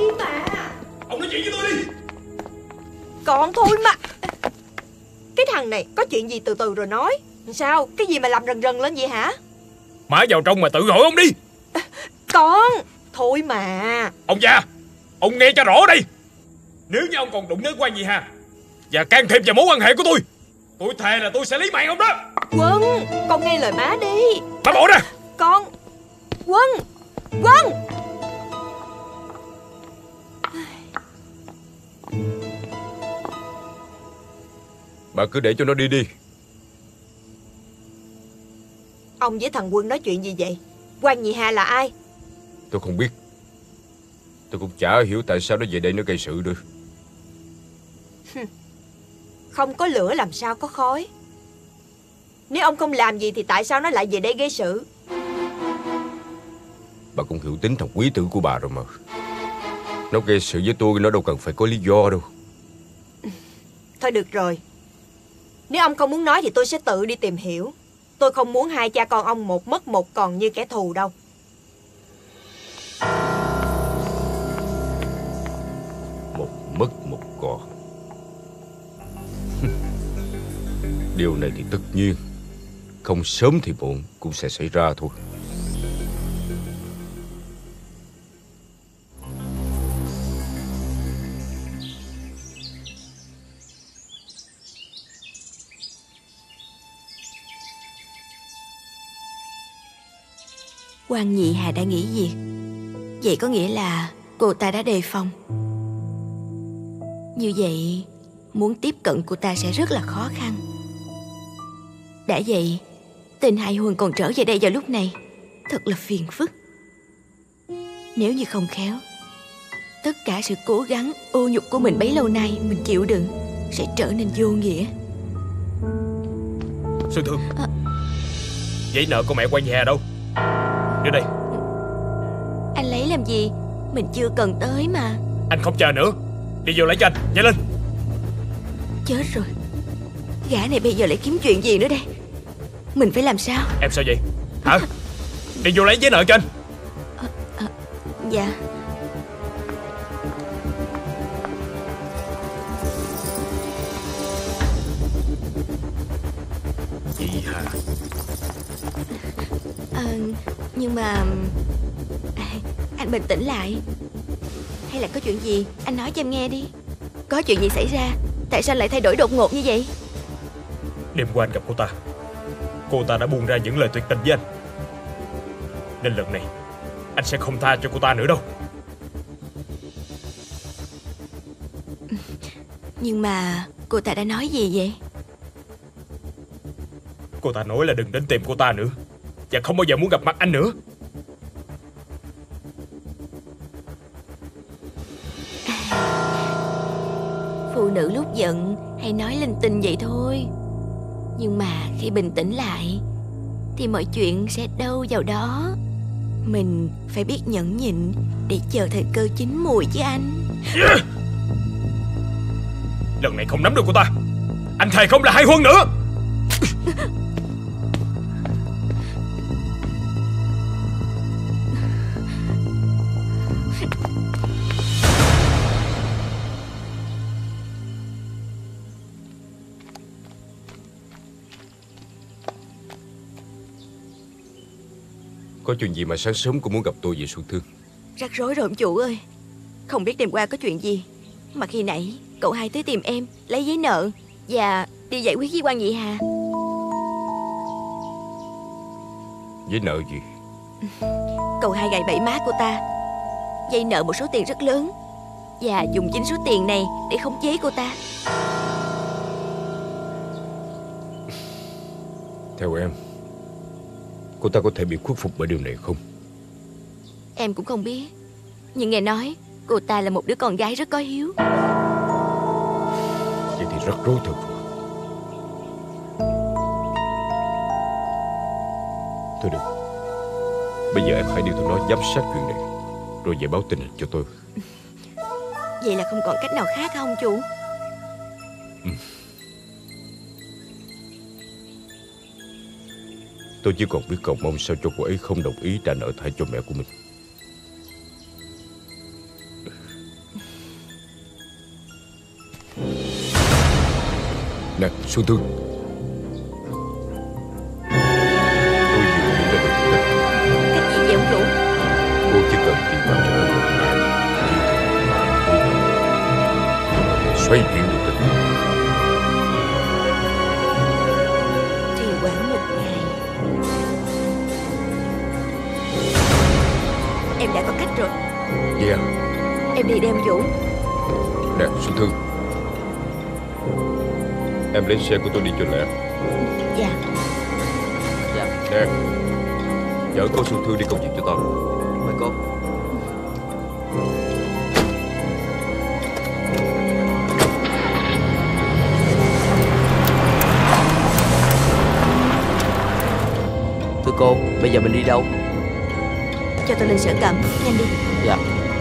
Con thôi mà. Cái thằng này có chuyện gì từ từ rồi nói. Sao? Cái gì mà làm rần rần lên vậy hả? Má vào trong mà tự gọi ông đi. Con thôi mà. Ông già, ông nghe cho rõ đi. Nếu như ông còn đụng đến Quan Nhị Hà và can thiệp vào mối quan hệ của tôi thề là tôi sẽ lấy mạng ông đó. Quân, con nghe lời má đi. Má bỏ ra. Con. Quân. Bà cứ để cho nó đi đi. Ông với thằng Quân nói chuyện gì vậy? Quan Nhị Hà là ai? Tôi không biết. Tôi cũng chả hiểu tại sao nó về đây nó gây sự được. Không có lửa làm sao có khói. Nếu ông không làm gì thì tại sao nó lại về đây gây sự? Bà cũng hiểu tính thằng quý tử của bà rồi mà. Nó gây sự với tôi nó đâu cần phải có lý do đâu. Thôi được rồi. Nếu ông không muốn nói thì tôi sẽ tự đi tìm hiểu. Tôi không muốn hai cha con ông một mất một còn như kẻ thù đâu. Một mất một còn. Điều này thì tất nhiên không sớm thì muộn cũng sẽ xảy ra thôi. Quan Nhị Hà đã nghỉ việc. Vậy có nghĩa là cô ta đã đề phòng. Như vậy muốn tiếp cận cô ta sẽ rất là khó khăn. Đã vậy tên Hai Huân còn trở về đây vào lúc này, thật là phiền phức. Nếu như không khéo, tất cả sự cố gắng ô nhục của mình bấy lâu nay mình chịu đựng sẽ trở nên vô nghĩa. Sư Thương, giấy nợ của mẹ Quan Nhị Hà đâu? Đưa đây. Anh lấy làm gì? Mình chưa cần tới mà. Anh không chờ nữa, đi vô lấy cho anh, nhanh lên. Chết rồi, gã này bây giờ lại kiếm chuyện gì nữa đây? Mình phải làm sao? Em sao vậy? Hả? Đi vô lấy giấy nợ cho anh. Dạ. Chị Hà. Nhưng mà anh bình tĩnh lại. Hay là có chuyện gì anh nói cho em nghe đi. Có chuyện gì xảy ra? Tại sao lại thay đổi đột ngột như vậy? Đêm qua anh gặp cô ta đã buông ra những lời tuyệt tình với anh. Nên lần này anh sẽ không tha cho cô ta nữa đâu. Nhưng mà cô ta đã nói gì vậy? Cô ta nói là đừng đến tìm cô ta nữa, và không bao giờ muốn gặp mặt anh nữa. Phụ nữ lúc giận hay nói linh tinh vậy thôi. Nhưng mà khi bình tĩnh lại thì mọi chuyện sẽ đâu vào đó. Mình phải biết nhẫn nhịn để chờ thời cơ chín mùi chứ anh. Lần này không nắm được cô ta, anh thề không là Hai Huân nữa. Có chuyện gì mà sáng sớm cô muốn gặp tôi vậy Xuân Thương? Rắc rối rồi ông chủ ơi. Không biết đêm qua có chuyện gì mà khi nãy cậu Hai tới tìm em lấy giấy nợ và đi giải quyết với Quan Nhị Hà. Giấy nợ gì? Cậu Hai gài bẫy má cô ta, vay nợ một số tiền rất lớn và dùng chính số tiền này để khống chế cô ta. Theo em, cô ta có thể bị khuất phục bởi điều này không? Em cũng không biết, nhưng nghe nói cô ta là một đứa con gái rất có hiếu. Vậy thì rắc rối thật rồi. Thôi được, bây giờ em hãy đi theo nó giám sát chuyện này, rồi về báo tình hình cho tôi. Vậy là không còn cách nào khác không chủ? Tôi chỉ còn biết cầu mong sao cho cô ấy không đồng ý trả nợ thay cho mẹ của mình. Nè Xuân Thương, Tôi vừa nghĩ ra được cách. Cách gì vậy ông chủ? Cô chỉ cần tìm ra cho tôi một ngày chỉ cần mà tôi có thể xoay chuyển được tình hình. Trì hoãn một ngày. Em đã có cách rồi. Vậy à? Em đi đem Vũ. Nè Xuân Thương, em lấy xe của tôi đi cho lẹ. Dạ. Nè, chở cô Xuân Thương đi công việc cho tao. Mời cô. Thưa cô, bây giờ mình đi đâu? Cho tôi lên Sở Cẩm, nhanh đi. Dạ.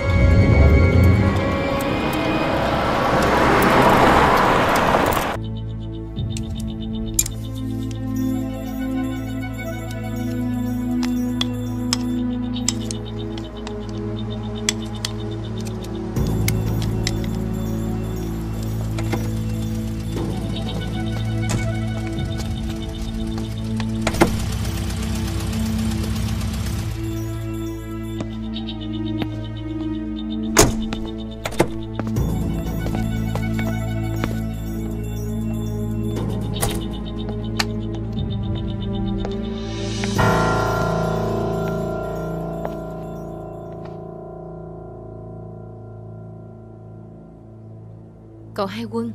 Cậu Hai Quân,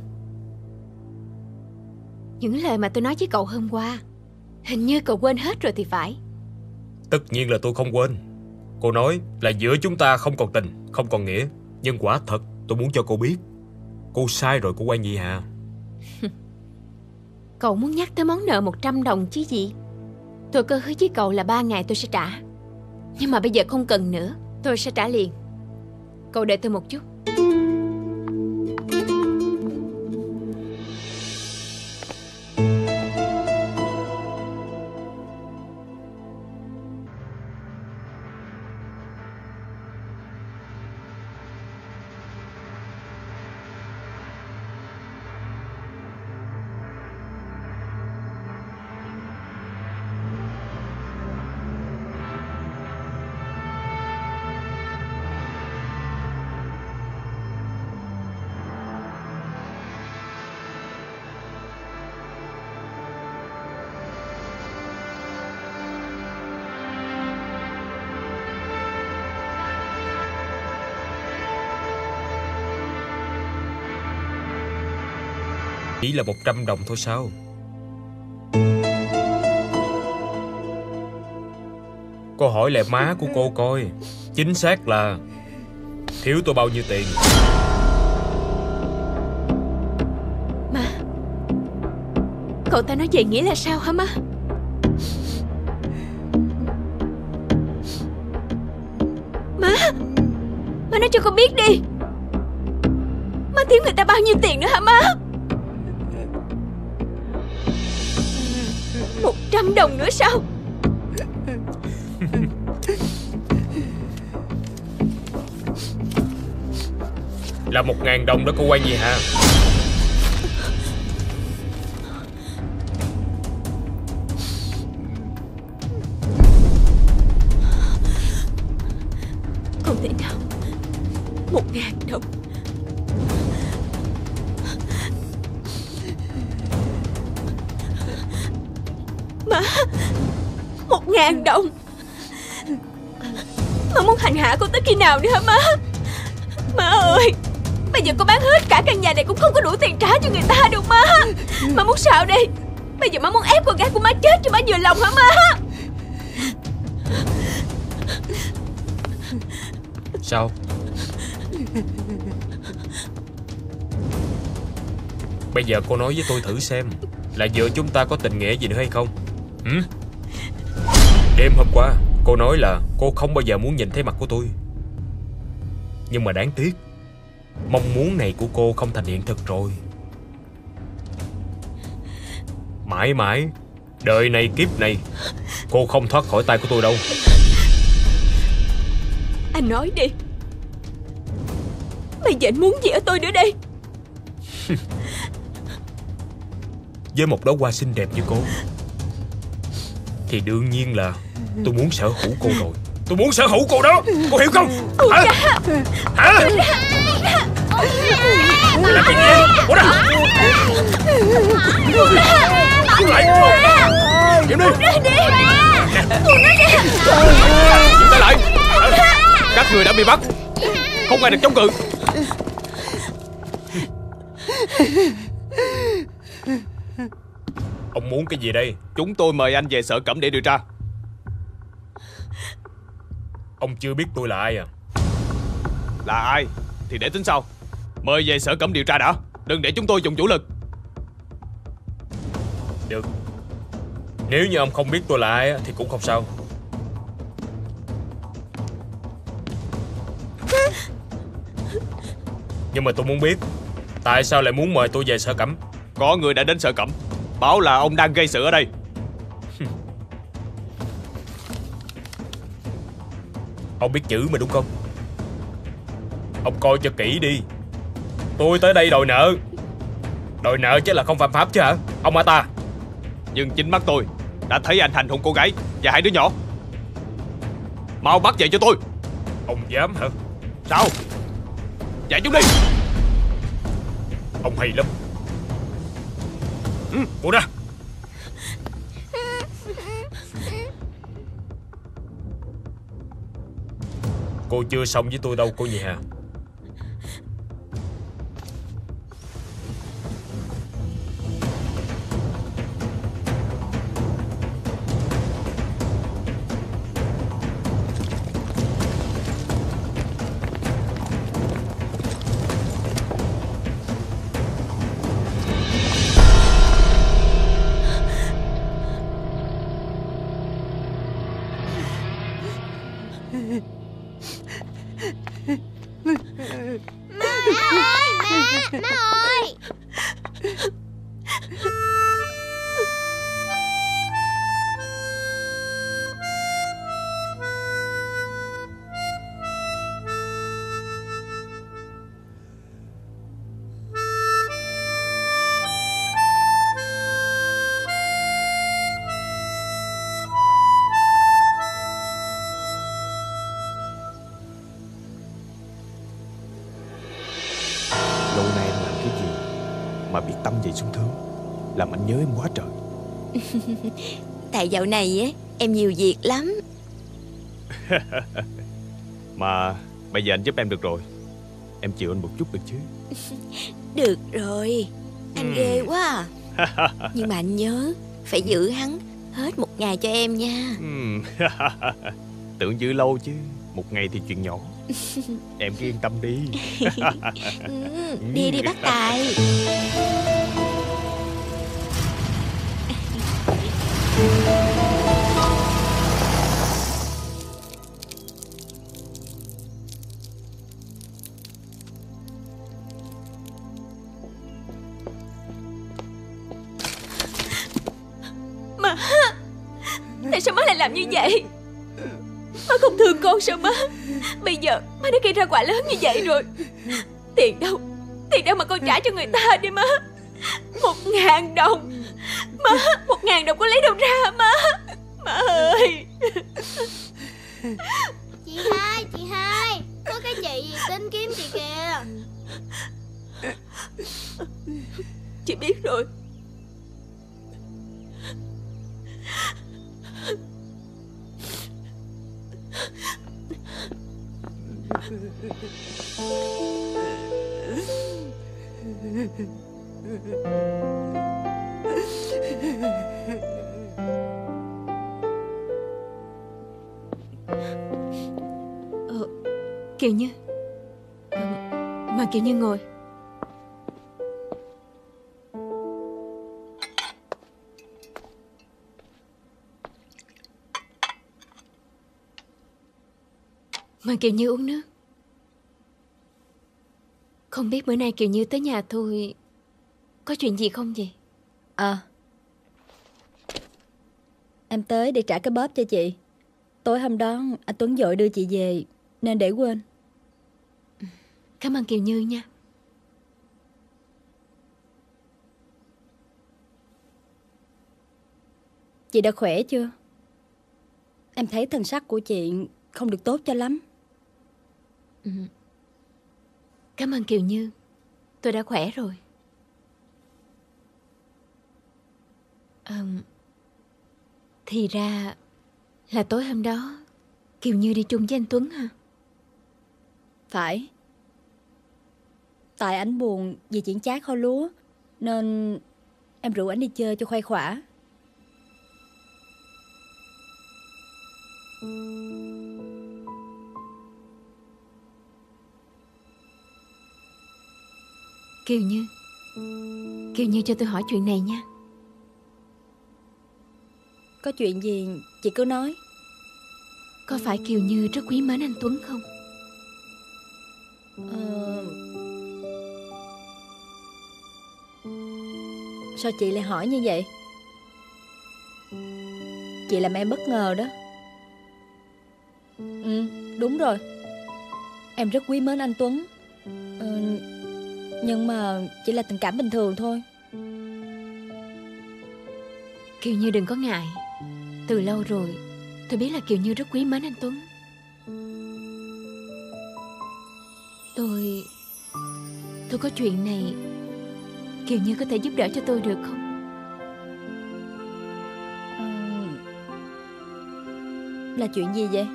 những lời mà tôi nói với cậu hôm qua, hình như cậu quên hết rồi thì phải. Tất nhiên là tôi không quên. Cô nói là giữa chúng ta không còn tình, không còn nghĩa. Nhưng quả thật tôi muốn cho cô biết, cô sai rồi cô Quan Nhị Hà. Cậu muốn nhắc tới món nợ 100 đồng chứ gì. Tôi có hứa với cậu là 3 ngày tôi sẽ trả. Nhưng mà bây giờ không cần nữa, tôi sẽ trả liền. Cậu đợi tôi một chút. Chỉ là 100 đồng thôi sao? Cô hỏi lại má của cô coi, chính xác là thiếu tôi bao nhiêu tiền. Má, cậu ta nói vậy nghĩa là sao hả má? Má nói cho con biết đi. Má thiếu người ta bao nhiêu tiền nữa hả má? 100 đồng nữa sao? Là 1.000 đồng đó cô Quan Nhị Hà. Không thể nào. 1.000 đồng. Má, 1.000 đồng. Má muốn hành hạ con tới khi nào nữa hả má? Má ơi, bây giờ con bán hết cả căn nhà này cũng không có đủ tiền trả cho người ta đâu má. Má muốn sao đây? Bây giờ má muốn ép con gái của má chết cho má vừa lòng hả má? Sao? Bây giờ cô nói với tôi thử xem, là giữa chúng ta có tình nghĩa gì nữa hay không? Đêm hôm qua cô nói là cô không bao giờ muốn nhìn thấy mặt của tôi. Nhưng mà đáng tiếc, mong muốn này của cô không thành hiện thực rồi. Mãi mãi, đời này kiếp này, cô không thoát khỏi tay của tôi đâu. Anh nói đi. Bây giờ anh muốn gì ở tôi nữa đây? với một đóa hoa xinh đẹp như cô thì đương nhiên là tôi muốn sở hữu cô rồi. Tôi muốn sở hữu cô đó. Cô hiểu không? Hả? Hả? Làm cái gì? Ủa đâu? Đứng lại. Im đi. Dừng tay lại. Các người đã bị bắt. Không ai được chống cự. Ông muốn cái gì đây? Chúng tôi mời anh về Sở Cẩm để điều tra. Ông chưa biết tôi là ai à? Là ai thì để tính sau. Mời về Sở Cẩm điều tra đã. Đừng để chúng tôi dùng vũ lực. Được. Nếu như ông không biết tôi là ai thì cũng không sao. Nhưng mà tôi muốn biết tại sao lại muốn mời tôi về Sở Cẩm. Có người đã đến Sở Cẩm báo là ông đang gây sự ở đây. Ông biết chữ mà đúng không? Ông coi cho kỹ đi. Tôi tới đây đòi nợ. Đòi nợ chứ là không phạm pháp chứ hả ông hả ta? Nhưng chính mắt tôi đã thấy anh hành hung cô gái và 2 đứa nhỏ. Mau bắt về cho tôi. Ông dám hả? Sao? Dạy chúng đi. Ông hay lắm. Buông ra. Cô chưa xong với tôi đâu cô nhị Hà. Má ơi! Lâu nay anh làm cái gì mà biệt tâm vậy Xuân Thương? Làm anh nhớ em quá trời. Tại dạo này á em nhiều việc lắm. Mà bây giờ anh giúp em được rồi. Em chịu anh một chút được chứ? Được rồi. Anh ghê quá à. Nhưng mà anh nhớ phải giữ hắn hết 1 ngày cho em nha. Tưởng giữ lâu chứ. 1 ngày thì chuyện nhỏ. Em cứ yên tâm đi. Đi đi bác Tài. Má, tại sao má lại làm như vậy? Má không thương con sao má? Bây giờ má đã gây ra quả lớn như vậy rồi. Tiền đâu? Tiền đâu mà con trả cho người ta đi má? 1.000 đồng. Má, 1.000 đồng có lấy đâu ra má? Má ơi. Chị hai, có cái chị gì tính kiếm chị kìa. Chị biết rồi. Kiều Như, mà Kiều Như ngồi. Mà Kiều Như uống nước. Không biết bữa nay Kiều Như tới nhà tôi có chuyện gì không vậy? Em tới để trả cái bóp cho chị. Tối hôm đó anh Tuấn vội đưa chị về nên để quên. Cảm ơn Kiều Như nha. Chị đã khỏe chưa? Em thấy thần sắc của chị không được tốt cho lắm. Cảm ơn Kiều Như. Tôi đã khỏe rồi. Thì ra là tối hôm đó Kiều Như đi chung với anh Tuấn hả? Phải. Tại ảnh buồn vì chuyện trái kho lúa nên em rủ ảnh đi chơi cho khuây khỏa. Kiều Như cho tôi hỏi chuyện này nha. Có chuyện gì chị cứ nói. Có phải Kiều Như rất quý mến anh Tuấn không? Sao chị lại hỏi như vậy? Chị làm em bất ngờ đó. Đúng rồi. Em rất quý mến anh Tuấn. Nhưng mà chỉ là tình cảm bình thường thôi. Kiều Như đừng có ngại. Từ lâu rồi tôi biết là Kiều Như rất quý mến anh Tuấn. Tôi có chuyện này, Kiều Như có thể giúp đỡ cho tôi được không? Là chuyện gì vậy?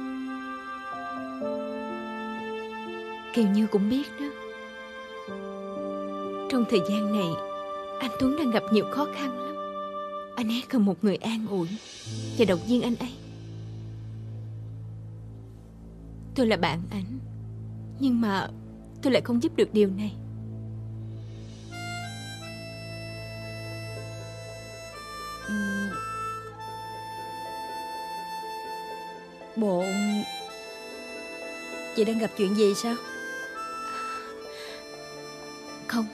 Kiều Như cũng biết đó. Trong thời gian này anh Tuấn đang gặp nhiều khó khăn lắm. Anh ấy cần một người an ủi và động viên anh ấy. Tôi là bạn ảnh, nhưng mà tôi lại không giúp được điều này. Bộ chị đang gặp chuyện gì sao? Không.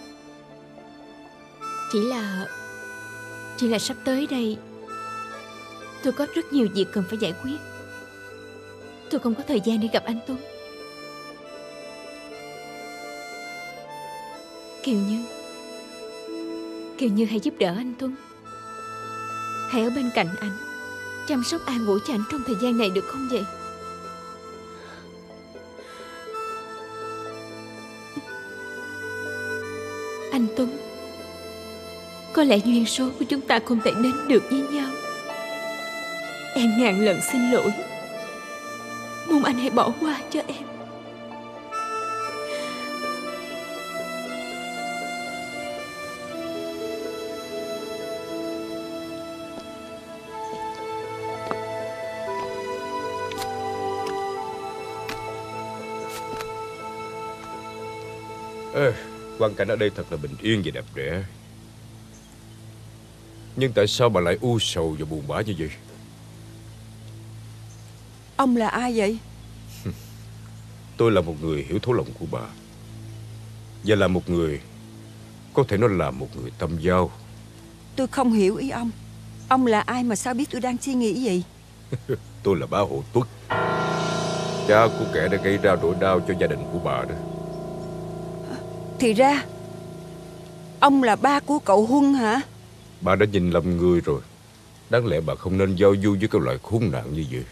Chỉ là sắp tới đây tôi có rất nhiều việc cần phải giải quyết. Tôi không có thời gian để gặp anh Tuấn. Kiều Như hãy giúp đỡ anh Tuấn. Hãy ở bên cạnh anh, chăm sóc an ủi cho anh trong thời gian này được không vậy? Anh Tuấn, có lẽ duyên số của chúng ta không thể đến được với nhau. Em ngàn lần xin lỗi. Mong anh hãy bỏ qua cho em. Quang cảnh ở đây thật là bình yên và đẹp đẽ. Nhưng tại sao bà lại u sầu và buồn bã như vậy? Ông là ai vậy? Tôi là một người hiểu thấu lòng của bà, và là một người, có thể nói là một người tâm giao. Tôi không hiểu ý ông. Ông là ai mà sao biết tôi đang suy nghĩ gì? Tôi là bá hộ Tuất, cha của kẻ đã gây ra nỗi đau cho gia đình của bà đó. Thì ra ông là ba của cậu Huân hả? Bà đã nhìn lầm người rồi. Đáng lẽ bà không nên giao du với cái loại khốn nạn như vậy.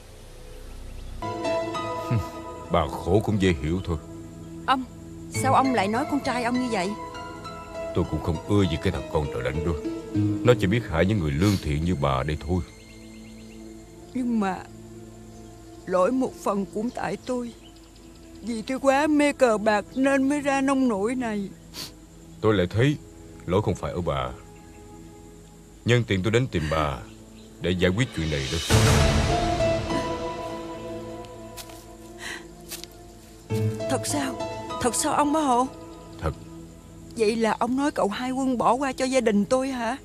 Bà khổ cũng dễ hiểu thôi. Ông, sao ông lại nói con trai ông như vậy? Tôi cũng không ưa gì cái thằng con trời đánh đó. Nó chỉ biết hại những người lương thiện như bà đây thôi. Nhưng mà lỗi một phần cũng tại tôi. Vì tôi quá mê cờ bạc nên mới ra nông nổi này. Tôi lại thấy lỗi không phải ở bà. Nhân tiện tôi đến tìm bà để giải quyết chuyện này đó. Thật sao ông bá hộ? Thật. Vậy là ông nói cậu Hai Quân bỏ qua cho gia đình tôi hả?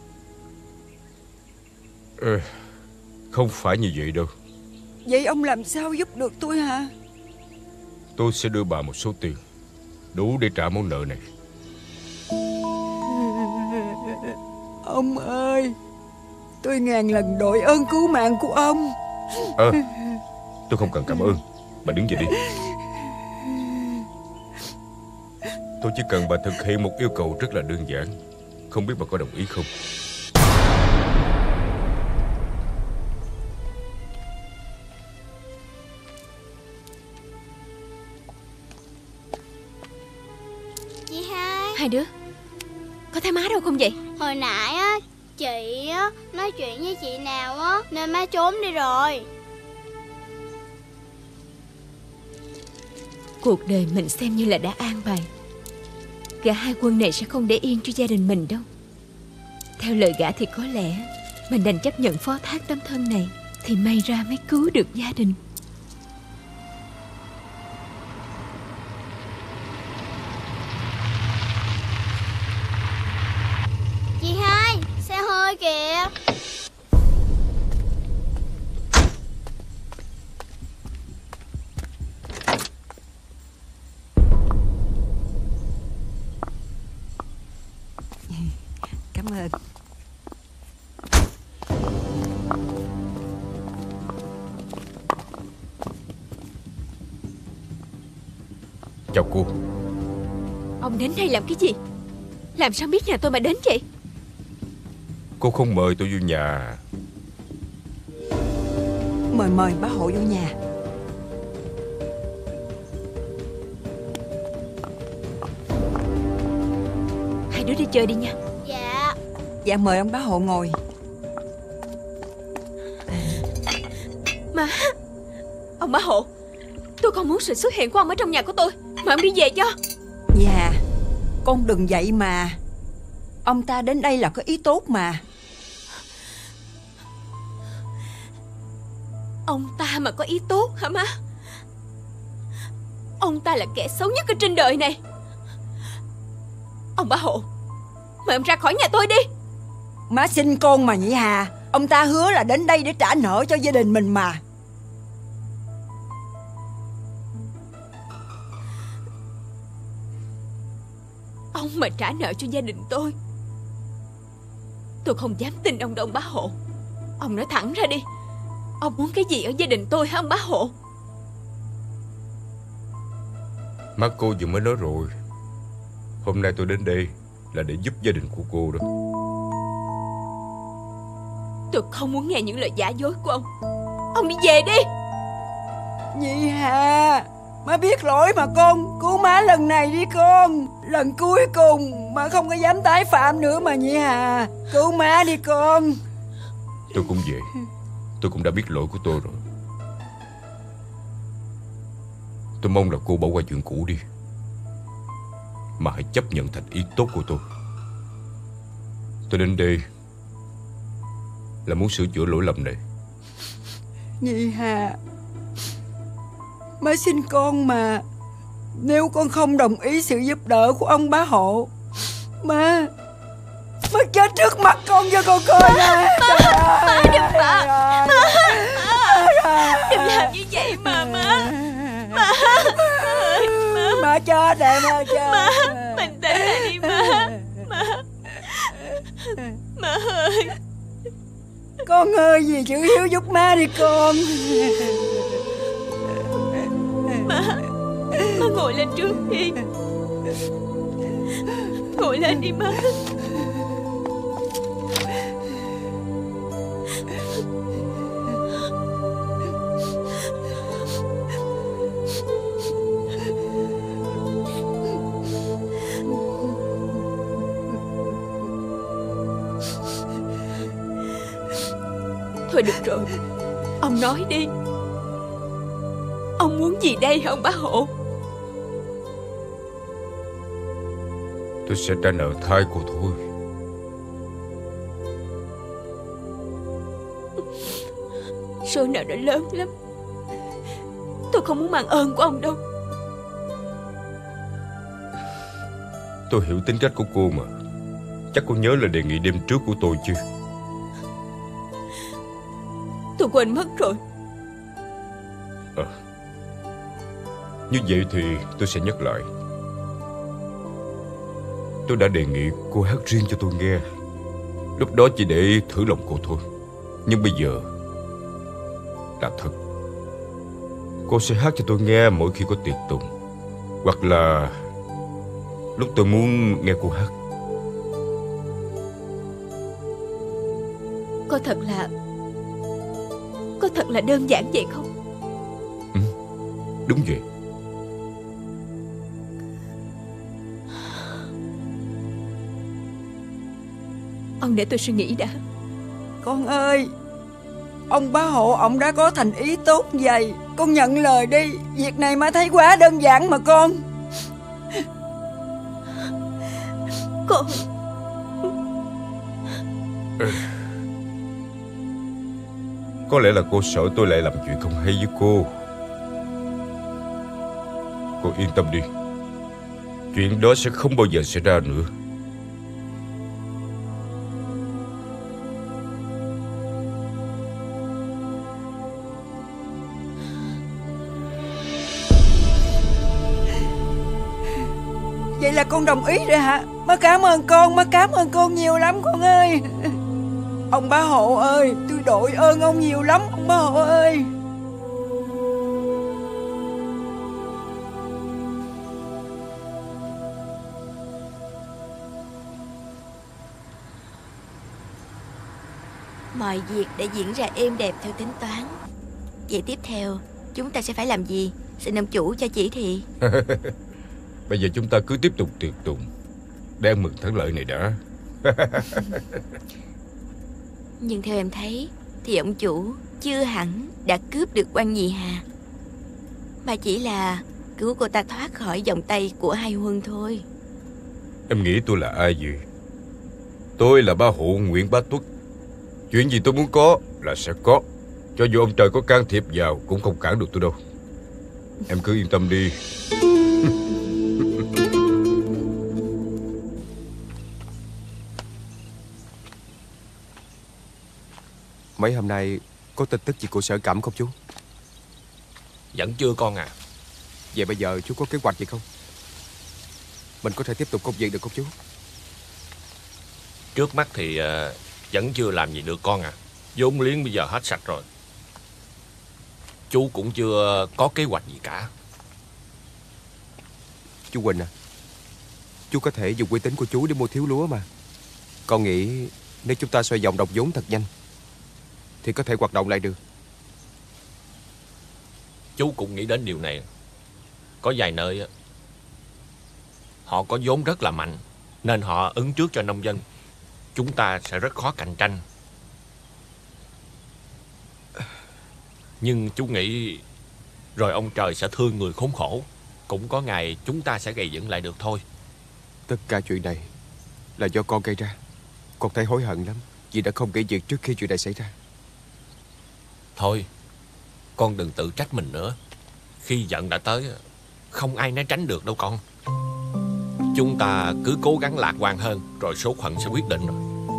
Không phải như vậy đâu. Vậy ông làm sao giúp được tôi hả? Tôi sẽ đưa bà một số tiền đủ để trả món nợ này. Ông ơi, tôi ngàn lần đội ơn cứu mạng của ông. Tôi không cần cảm ơn. Bà đứng dậy đi. Tôi chỉ cần bà thực hiện một yêu cầu rất là đơn giản. Không biết bà có đồng ý không? Hai đứa có thấy má đâu không vậy? Hồi nãy á, chị á nói chuyện với chị nào á nên má trốn đi rồi. Cuộc đời mình xem như là đã an bài. Gã hai quân này sẽ không để yên cho gia đình mình đâu. Theo lời gã thì có lẽ mình đành chấp nhận phó thác tấm thân này, thì may ra mới cứu được gia đình. Chị hai, xe hơi kìa. Cảm ơn. Chào cô. Ông đến đây làm cái gì? Làm sao biết nhà tôi mà đến vậy? Cô không mời tôi vô nhà. Mời bá hộ vô nhà. Hai đứa đi chơi đi nha. Dạ. Dạ mời ông bá hộ ngồi. Má, ông bá hộ, tôi không muốn sự xuất hiện của ông ở trong nhà của tôi. Mà ông đi về cho. Dạ, con đừng vậy mà. Ông ta đến đây là có ý tốt mà. Ông ta mà có ý tốt hả má? Ông ta là kẻ xấu nhất ở trên đời này. Ông bá hộ, mời ông ra khỏi nhà tôi đi. Má xin con mà nhị Hà. Ông ta hứa là đến đây để trả nợ cho gia đình mình mà. Ông mà trả nợ cho gia đình tôi không dám tin ông đâu ông bá hộ. Ông nói thẳng ra đi. Ông muốn cái gì ở gia đình tôi hả ông bá hộ? Má cô vừa mới nói rồi, hôm nay tôi đến đây là để giúp gia đình của cô đó. Tôi không muốn nghe những lời giả dối của ông. Ông đi về đi. Nhị Hà, má biết lỗi mà con. Cứu má lần này đi con. Lần cuối cùng má không có dám tái phạm nữa mà nhị Hà. Cứu má đi con. Tôi cũng vậy. Tôi cũng đã biết lỗi của tôi rồi. Tôi mong là cô bỏ qua chuyện cũ đi, mà hãy chấp nhận thành ý tốt của tôi. Tôi đến đây là muốn sửa chữa lỗi lầm này. Nhị Hà, má xin con mà. Nếu con không đồng ý sự giúp đỡ của ông bá hộ, má chết trước mặt con cho con coi nè. Má đừng mà. Đừng làm như vậy mà má. Má chết rồi, má chết. Má, bình tĩnh lại đi má. Má ơi. Con ơi, gì chữ hiếu giúp má đi con. Má ngồi lên trước đi. Ngồi lên đi má. Thôi được rồi, ông nói đi. Ông muốn gì đây hả ông bá hộ? Tôi sẽ trả nợ thai cô thôi. Số nợ đã lớn lắm. Tôi không muốn mang ơn của ông đâu. Tôi hiểu tính cách của cô mà. Chắc cô nhớ là đề nghị đêm trước của tôi chứ? Tôi quên mất rồi. Như vậy thì tôi sẽ nhắc lại. Tôi đã đề nghị cô hát riêng cho tôi nghe. Lúc đó chỉ để thử lòng cô thôi. Nhưng bây giờ là thật. Cô sẽ hát cho tôi nghe mỗi khi có tiệc tùng, hoặc là lúc tôi muốn nghe cô hát. Có thật là đơn giản vậy không? Đúng vậy. Ông để tôi suy nghĩ đã. Con ơi, ông bá hộ ông đã có thành ý tốt vậy, con nhận lời đi. Việc này má thấy quá đơn giản mà con. Con Có lẽ là cô sợ tôi lại làm chuyện không hay với cô. Cô yên tâm đi, chuyện đó sẽ không bao giờ xảy ra nữa. Vậy là con đồng ý rồi hả? Má cảm ơn con, má cảm ơn con nhiều lắm con ơi. Ông bá hộ ơi, tôi đội ơn ông nhiều lắm ông bá hộ ơi. Mọi việc đã diễn ra êm đẹp theo tính toán. Vậy tiếp theo chúng ta sẽ phải làm gì? Xin ông chủ cho chỉ thị. Bây giờ chúng ta cứ tiếp tục tiệc tùng để ăn mừng thắng lợi này đã. Nhưng theo em thấy thì ông chủ chưa hẳn đã cướp được Quan Nhị Hà, mà chỉ là cứu cô ta thoát khỏi vòng tay của hai Huân thôi. Em nghĩ tôi là ai vậy? Tôi là bá hộ Nguyễn Bá Tuất. Chuyện gì tôi muốn có là sẽ có. Cho dù ông trời có can thiệp vào cũng không cản được tôi đâu. Em cứ yên tâm đi. Mấy hôm nay có tin tức gì của Sở Cẩm không chú? Vẫn chưa con à. Vậy bây giờ chú có kế hoạch gì không? Mình có thể tiếp tục công việc được không chú? Trước mắt thì vẫn chưa làm gì được con à. Vốn liếng bây giờ hết sạch rồi. Chú cũng chưa có kế hoạch gì cả. Chú Quỳnh à, chú có thể dùng uy tín của chú để mua thiếu lúa mà. Con nghĩ nếu chúng ta xoay vòng đồng vốn thật nhanh thì có thể hoạt động lại được. Chú cũng nghĩ đến điều này. Có vài nơi họ có vốn rất là mạnh, nên họ ứng trước cho nông dân. Chúng ta sẽ rất khó cạnh tranh. Nhưng chú nghĩ rồi ông trời sẽ thương người khốn khổ. Cũng có ngày chúng ta sẽ gầy dựng lại được thôi. Tất cả chuyện này là do con gây ra. Con thấy hối hận lắm vì đã không nghĩ việc trước khi chuyện này xảy ra. Thôi, con đừng tự trách mình nữa. Khi giận đã tới, không ai né tránh được đâu con. Chúng ta cứ cố gắng lạc quan hơn, rồi số phận sẽ quyết định rồi.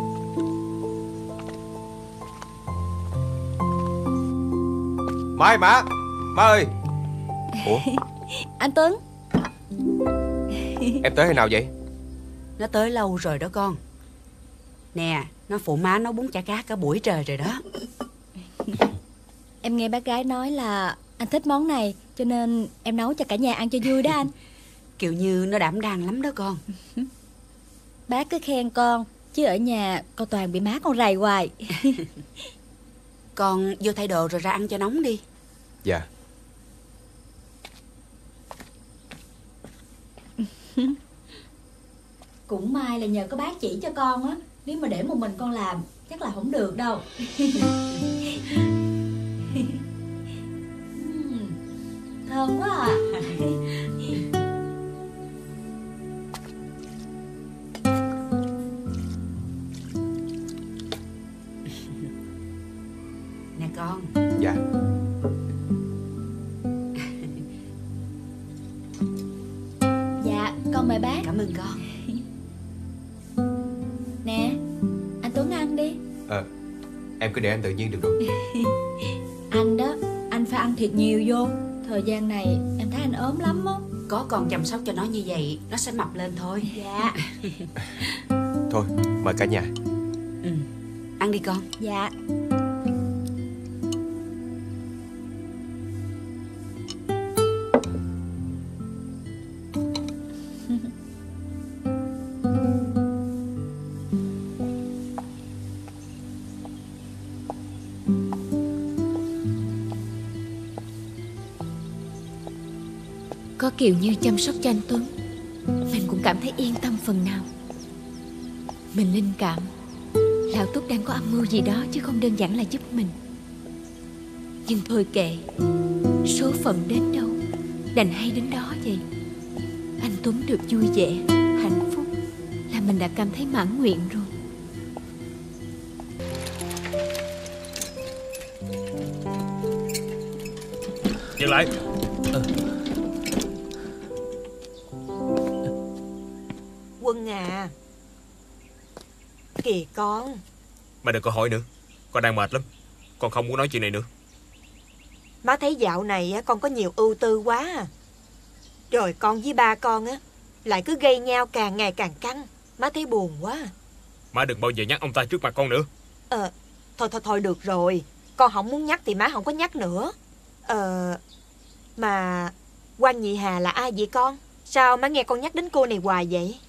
Mai má ơi. Ủa Anh Tuấn. em tới hồi nào vậy? Nó tới lâu rồi đó con. Nè, nó phụ má nấu bún chả cá cả buổi trời rồi đó. Em nghe bác gái nói là anh thích món này, cho nên em nấu cho cả nhà ăn cho vui đó anh. Kiểu như nó đảm đang lắm đó con. Bác cứ khen con, chứ ở nhà con toàn bị má con rầy hoài. Con vô thay đồ rồi ra ăn cho nóng đi. Dạ. Cũng may là nhờ có bác chỉ cho con á. Nếu mà để một mình con làm chắc là không được đâu. Thơm quá à. Nè con. Dạ. Dạ, con mời bác. Cảm ơn con. Nè, anh Tuấn ăn đi. Em cứ để anh tự nhiên được rồi. Anh đó, anh phải ăn thiệt nhiều vô. Thời gian này em thấy anh ốm lắm á. Có con chăm sóc cho nó như vậy, nó sẽ mập lên thôi. Dạ. Thôi, mời cả nhà. Ăn đi con. Dạ. Có Kiều Như chăm sóc cho anh Tuấn, mình cũng cảm thấy yên tâm phần nào. Mình linh cảm Lão Túc đang có âm mưu gì đó chứ không đơn giản là giúp mình. Nhưng thôi kệ, số phận đến đâu đành hay đến đó vậy. Anh Tuấn được vui vẻ, hạnh phúc là mình đã cảm thấy mãn nguyện rồi. Dừng lại. Quân à. Kìa con. Mà đừng có hỏi nữa. Con đang mệt lắm. Con không muốn nói chuyện này nữa. Má thấy dạo này con có nhiều ưu tư quá à. Rồi con với ba con lại cứ gây nhau càng ngày càng căng. Má thấy buồn quá. Má đừng bao giờ nhắc ông ta trước mặt con nữa. Thôi được rồi. Con không muốn nhắc thì má không có nhắc nữa. Mà Quan Nhị Hà là ai vậy con? Sao má nghe con nhắc đến cô này hoài vậy?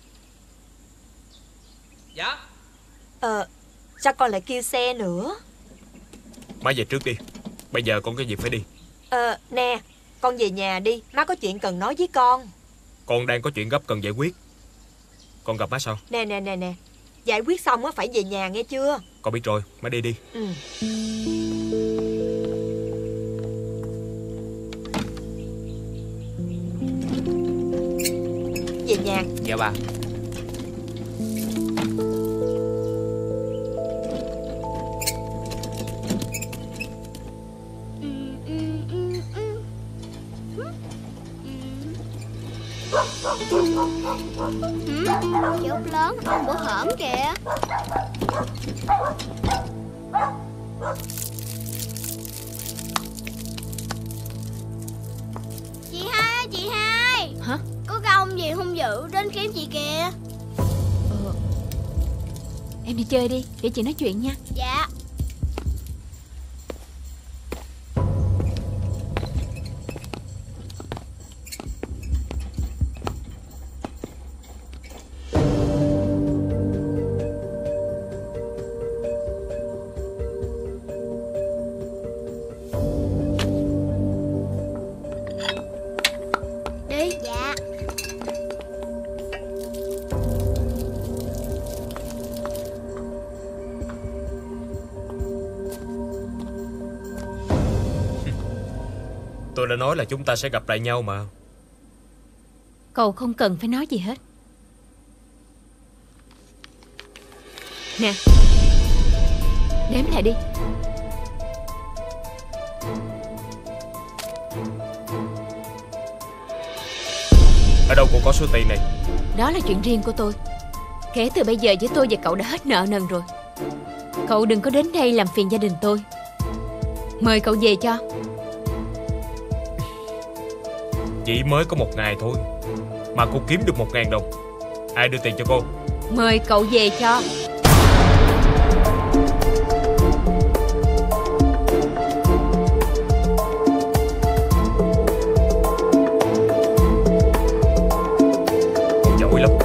Dạ. Sao con lại kêu xe nữa? Má về trước đi. Bây giờ con có việc phải đi. Nè, con về nhà đi. Má có chuyện cần nói với con. Con đang có chuyện gấp cần giải quyết. Con gặp má sau. Nè. Giải quyết xong phải về nhà nghe chưa? Con biết rồi, má đi đi. Về nhà. Dạ bà. Dốc lớn ông bữa hổm kìa. Chị hai ơi, chị hai. Hả? Có cái ông gì hung dữ đến kiếm chị kìa. Em đi chơi đi, để chị nói chuyện nha. Dạ. Đi. Dạ. Tôi đã nói là chúng ta sẽ gặp lại nhau mà. Cậu không cần phải nói gì hết. Nè, đếm lại đi. Ở đâu cũng có số tiền này. Đó là chuyện riêng của tôi. Kể từ bây giờ với tôi và cậu đã hết nợ nần rồi. Cậu đừng có đến đây làm phiền gia đình tôi. Mời cậu về cho. Chỉ mới có 1 ngày thôi mà cô kiếm được 1.000 đồng. Ai đưa tiền cho cô? Mời cậu về cho. Giỏi lắm.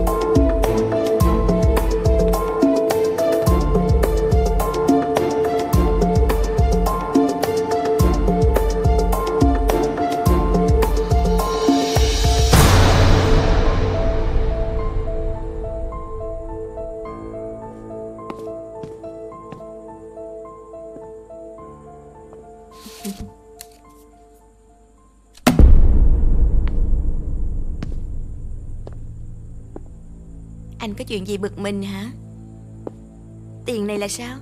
Anh có chuyện gì bực mình hả? Tiền này là sao?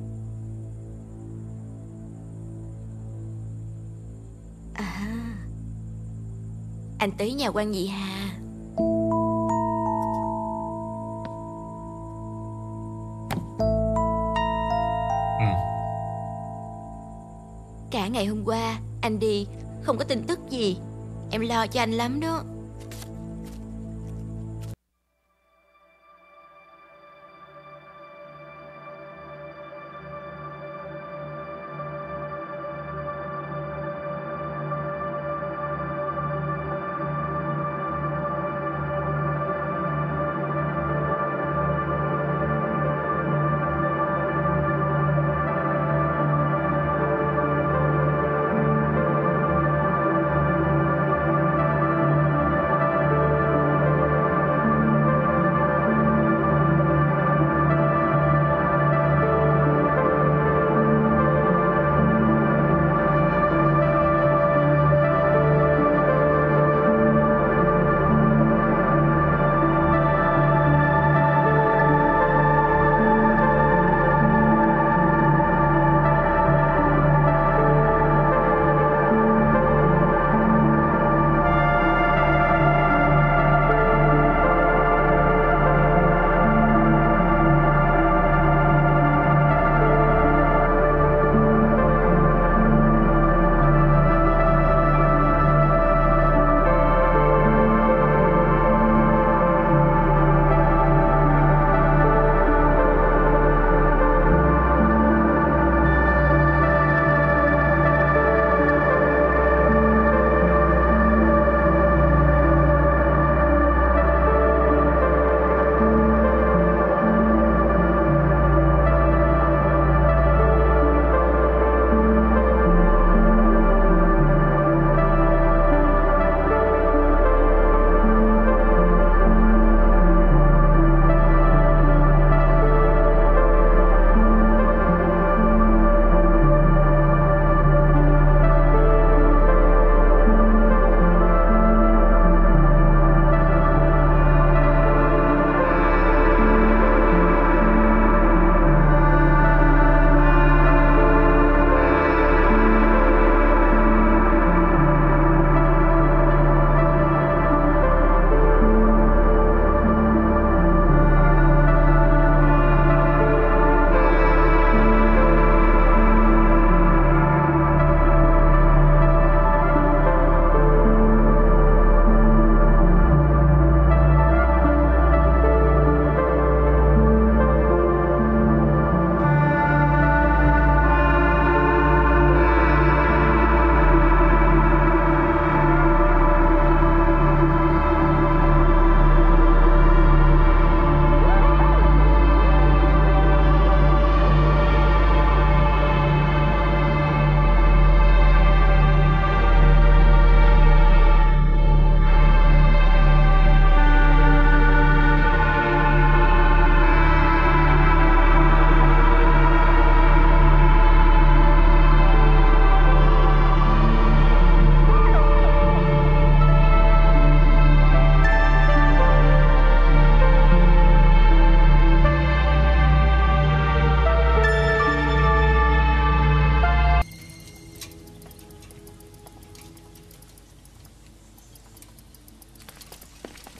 Anh tới nhà Quan Nhị Hà. Cả ngày hôm qua anh đi không có tin tức gì. Em lo cho anh lắm đó.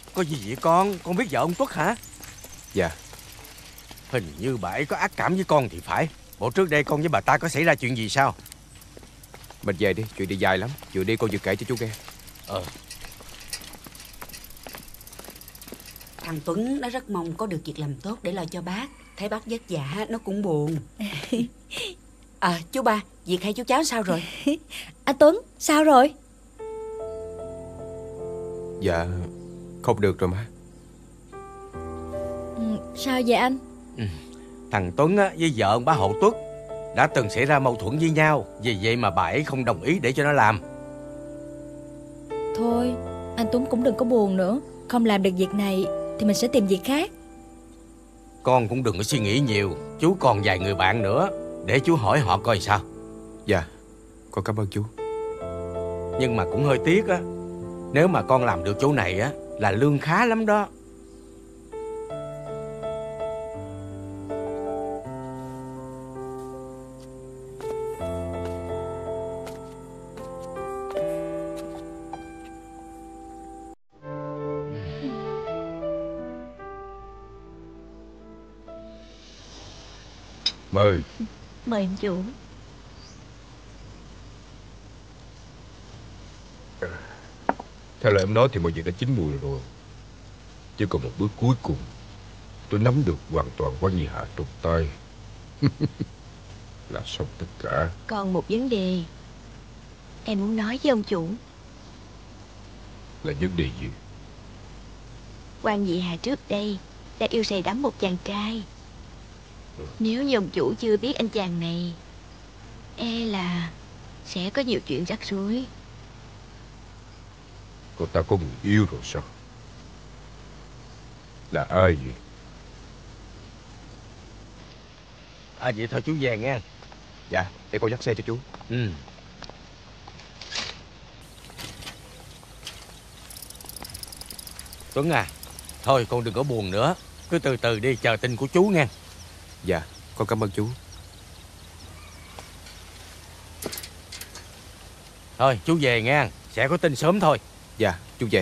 Có gì vậy con biết vợ ông Tuất hả? Dạ. Hình như bà ấy có ác cảm với con thì phải. Bộ trước đây con với bà ta có xảy ra chuyện gì sao? Mình về đi, chuyện đi dài lắm. Vừa đi con vừa kể cho chú nghe. Thằng Tuấn nó rất mong có được việc làm tốt để lo cho bác. Thấy bác vất vả nó cũng buồn. Chú ba, việc hai chú cháu sao rồi? Anh Tuấn, sao rồi? Dạ, không được rồi má. Sao vậy anh? Thằng Tuấn với vợ ông bá Hộ Tuất đã từng xảy ra mâu thuẫn với nhau. Vì vậy mà bà ấy không đồng ý để cho nó làm. Thôi, anh Tuấn cũng đừng có buồn nữa. Không làm được việc này thì mình sẽ tìm việc khác. Con cũng đừng có suy nghĩ nhiều. Chú còn vài người bạn nữa, để chú hỏi họ coi sao. Dạ, con cảm ơn chú. Nhưng mà cũng hơi tiếc á. Nếu mà con làm được chỗ này á là lương khá lắm đó. Mời. Mời anh chủ. Theo lời em nói thì mọi việc đã chín mùi rồi. Chỉ còn một bước cuối cùng. Tôi nắm được hoàn toàn Quan Nhi Hạ trong tay. Là xong tất cả. Còn một vấn đề em muốn nói với ông chủ. Là vấn đề gì? Quan Nhị Hà trước đây đã yêu say đắm một chàng trai. Nếu như ông chủ chưa biết anh chàng này, e là sẽ có nhiều chuyện rắc rối. Cô ta có người yêu rồi sao? Là ai vậy? Vậy thôi chú về nghe. Dạ, để con dắt xe cho chú. Tuấn à, thôi con đừng có buồn nữa. Cứ từ từ đi, chờ tin của chú nghe. Dạ, con cảm ơn chú. Thôi chú về nghe, sẽ có tin sớm thôi. Dạ, chú về.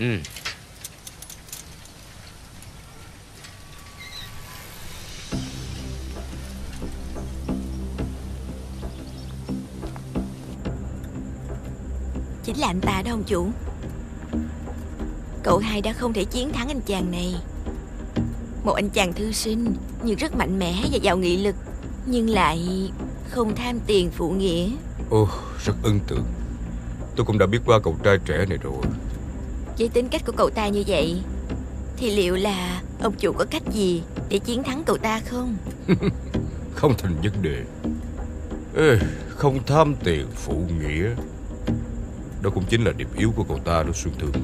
Chính là anh ta đó ông chủ. Cậu hai đã không thể chiến thắng anh chàng này. Một anh chàng thư sinh nhưng rất mạnh mẽ và giàu nghị lực, nhưng lại không tham tiền phụ nghĩa. Ồ, rất ấn tượng. Tôi cũng đã biết qua cậu trai trẻ này rồi. Với tính cách của cậu ta như vậy thì liệu là ông chủ có cách gì để chiến thắng cậu ta không? Không thành vấn đề. Không tham tiền phụ nghĩa. Đó cũng chính là điểm yếu của cậu ta đó Xuân Thương.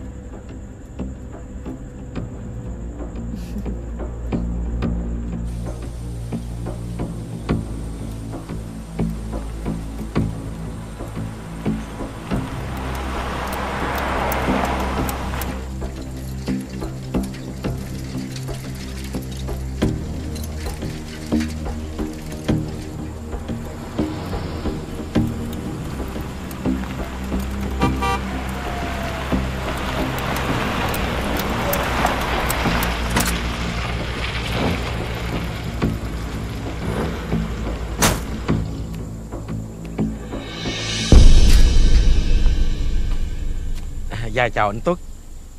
Dạ chào anh Tuất.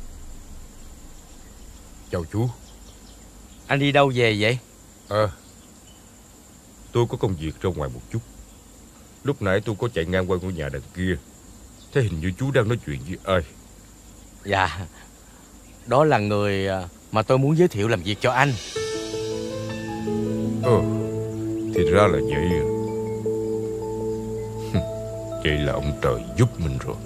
Chào chú. Anh đi đâu về vậy? Tôi có công việc ra ngoài một chút. Lúc nãy tôi có chạy ngang qua ngôi nhà đằng kia. Thế hình như chú đang nói chuyện với ai? Dạ, đó là người mà tôi muốn giới thiệu làm việc cho anh. Thì ra là vậy à. Vậy là ông trời giúp mình rồi.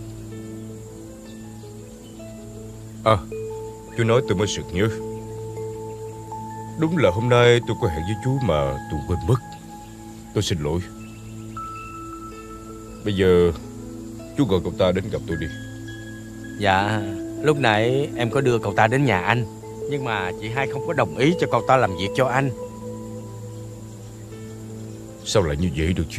Chú nói tôi mới sực nhớ. Đúng là hôm nay tôi có hẹn với chú mà tôi quên mất. Tôi xin lỗi. Bây giờ chú gọi cậu ta đến gặp tôi đi. Dạ, lúc nãy em có đưa cậu ta đến nhà anh, nhưng mà chị hai không có đồng ý cho cậu ta làm việc cho anh. Sao lại như vậy được chứ?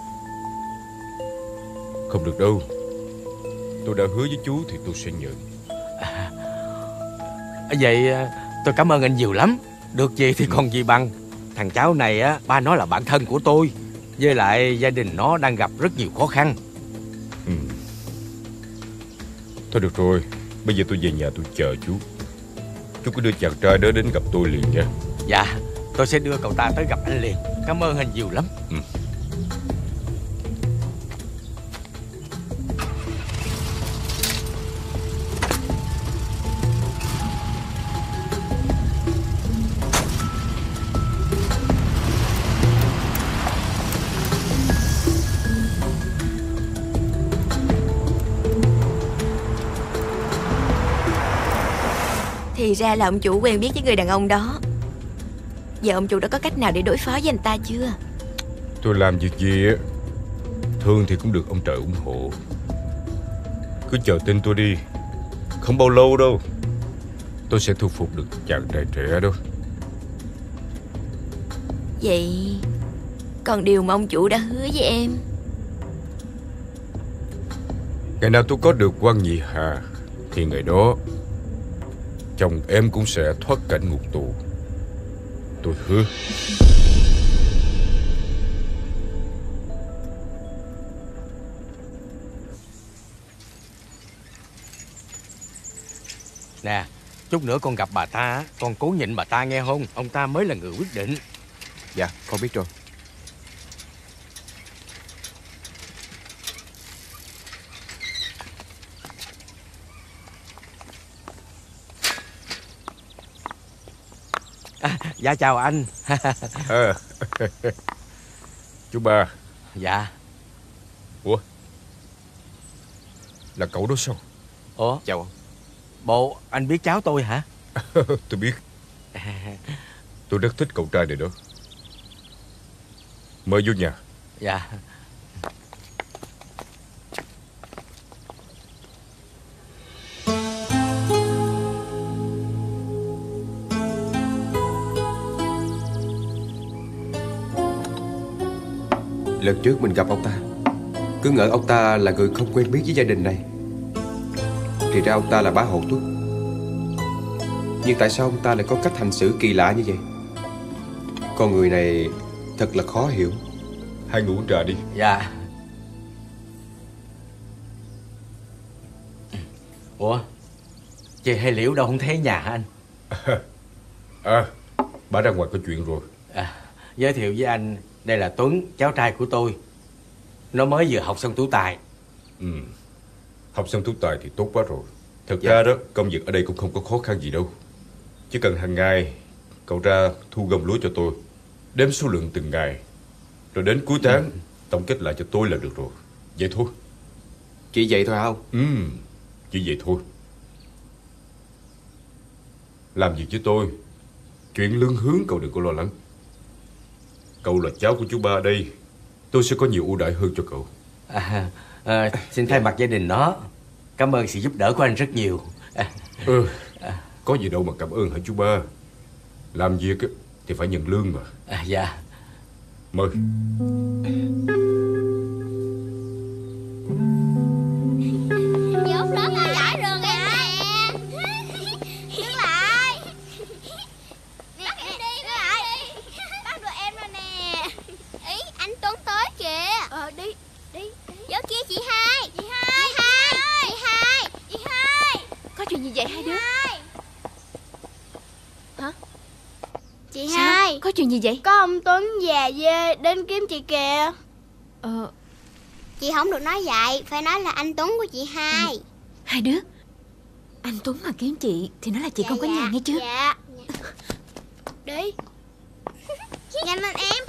Không được đâu. Tôi đã hứa với chú thì tôi sẽ nhận. Vậy tôi cảm ơn anh nhiều lắm. Được gì thì còn gì bằng. Thằng cháu này á, ba nó là bạn thân của tôi. Với lại gia đình nó đang gặp rất nhiều khó khăn. Thôi được rồi, bây giờ tôi về nhà tôi chờ chú. Chú cứ đưa chàng trai đó đến gặp tôi liền nha. Dạ, tôi sẽ đưa cậu ta tới gặp anh liền. Cảm ơn anh nhiều lắm. Thì ra là ông chủ quen biết với người đàn ông đó. Giờ ông chủ đã có cách nào để đối phó với anh ta chưa? Tôi làm việc gì á, thường thì cũng được ông trời ủng hộ. Cứ chờ tin tôi đi. Không bao lâu đâu, tôi sẽ thu phục được chàng trai trẻ đó. Vậy còn điều mà ông chủ đã hứa với em? Ngày nào tôi có được Quan Nhị Hà thì ngày đó chồng em cũng sẽ thoát cảnh ngục tù. Tôi hứa. Nè, chút nữa con gặp bà ta, con cố nhịn bà ta nghe không? Ông ta mới là người quyết định. Dạ, con biết rồi. Dạ chào anh. Chú Ba. Dạ. Ủa, là cậu đó sao? Ủa, chào ông. Bộ anh biết cháu tôi hả? Tôi biết. Tôi rất thích cậu trai này đó. Mời vô nhà. Dạ. Lần trước mình gặp ông ta, cứ ngỡ ông ta là người không quen biết với gia đình này. Thì ra ông ta là bá hộ Tuất. Nhưng tại sao ông ta lại có cách hành xử kỳ lạ như vậy? Con người này thật là khó hiểu. Hai người uống trà đi. Dạ. Ủa, chị Hai Liễu đâu không thấy nhà hả anh? Bà ra ngoài có chuyện rồi. Giới thiệu với anh, đây là Tuấn, cháu trai của tôi. Nó mới vừa học xong tú tài. Học xong tú tài thì tốt quá rồi. Thật ra đó, công việc ở đây cũng không có khó khăn gì đâu. Chỉ cần hàng ngày cậu ra thu gom lúa cho tôi, đếm số lượng từng ngày, rồi đến cuối tháng tổng kết lại cho tôi là được rồi. Vậy thôi. Chỉ vậy thôi hả ông? Chỉ vậy thôi. Làm việc với tôi, chuyện lương hướng cậu đừng có lo lắng. Cậu là cháu của chú Ba đây, tôi sẽ có nhiều ưu đãi hơn cho cậu. Xin thay mặt gia đình nó, cảm ơn sự giúp đỡ của anh rất nhiều. Có gì đâu mà cảm ơn hả chú Ba. Làm việc thì phải nhận lương mà. Dạ. Mời. Dốt rất là giải rừng em nè. Đứng lại. Bắt em đi, bắt được em rồi nè. Ý, anh Tuấn tới kìa. Đi. Dốt kia chị Hai. Chị Hai. Có chuyện gì vậy hai đứa? Hả? Chị Sao? Hai. Có chuyện gì vậy? Có ông Tuấn già dê đến kiếm chị kìa. Chị không được nói vậy, phải nói là anh Tuấn của chị Hai. Hai đứa, anh Tuấn mà kiếm chị thì nói là chị không có nhà nghe chưa? Dạ. Đi. Nhanh lên em.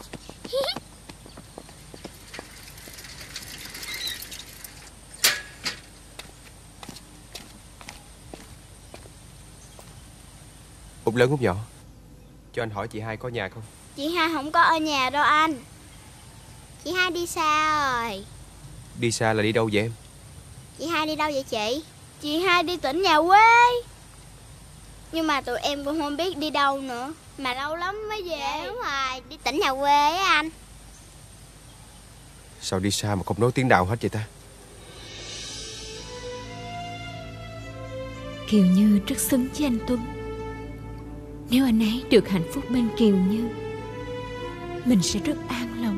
Út lớn út nhỏ, cho anh hỏi chị Hai có nhà không? Chị Hai không có ở nhà đâu anh. Chị Hai đi xa rồi. Đi xa là đi đâu vậy em? Chị Hai đi đâu vậy chị? Chị Hai đi tỉnh nhà quê. Nhưng mà tụi em cũng không biết đi đâu nữa. Mà lâu lắm mới về. Dạ, đúng rồi, đi tỉnh nhà quê á anh. Sao đi xa mà không nói tiếng nào hết vậy ta? Kiều Như rất xứng với anh Tuấn. Nếu anh ấy được hạnh phúc bên Kiều Như, mình sẽ rất an lòng.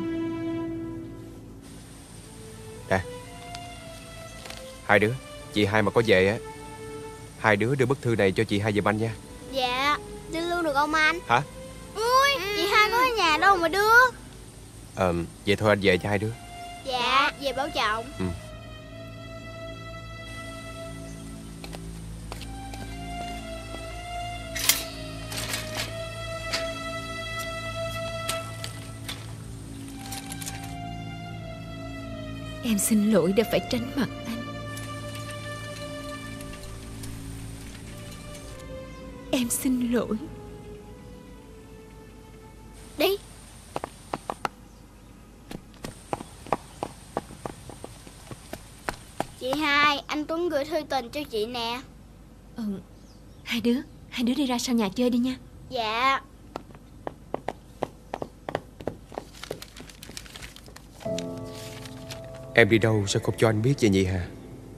Nè, hai đứa, chị Hai mà có về á, hai đứa đưa bức thư này cho chị Hai giùm anh nha. Dạ, đưa luôn được không anh? Hả? Ui, chị Hai có ở nhà đâu mà đưa. Vậy thôi anh về cho hai đứa. Dạ, về bảo trọng. Em xin lỗi đã phải tránh mặt anh. Em xin lỗi. Đi. Chị Hai, anh Tuấn gửi thư tình cho chị nè. Hai đứa đi ra sau nhà chơi đi nha. Dạ. Em đi đâu sao không cho anh biết vậy nhị Hà?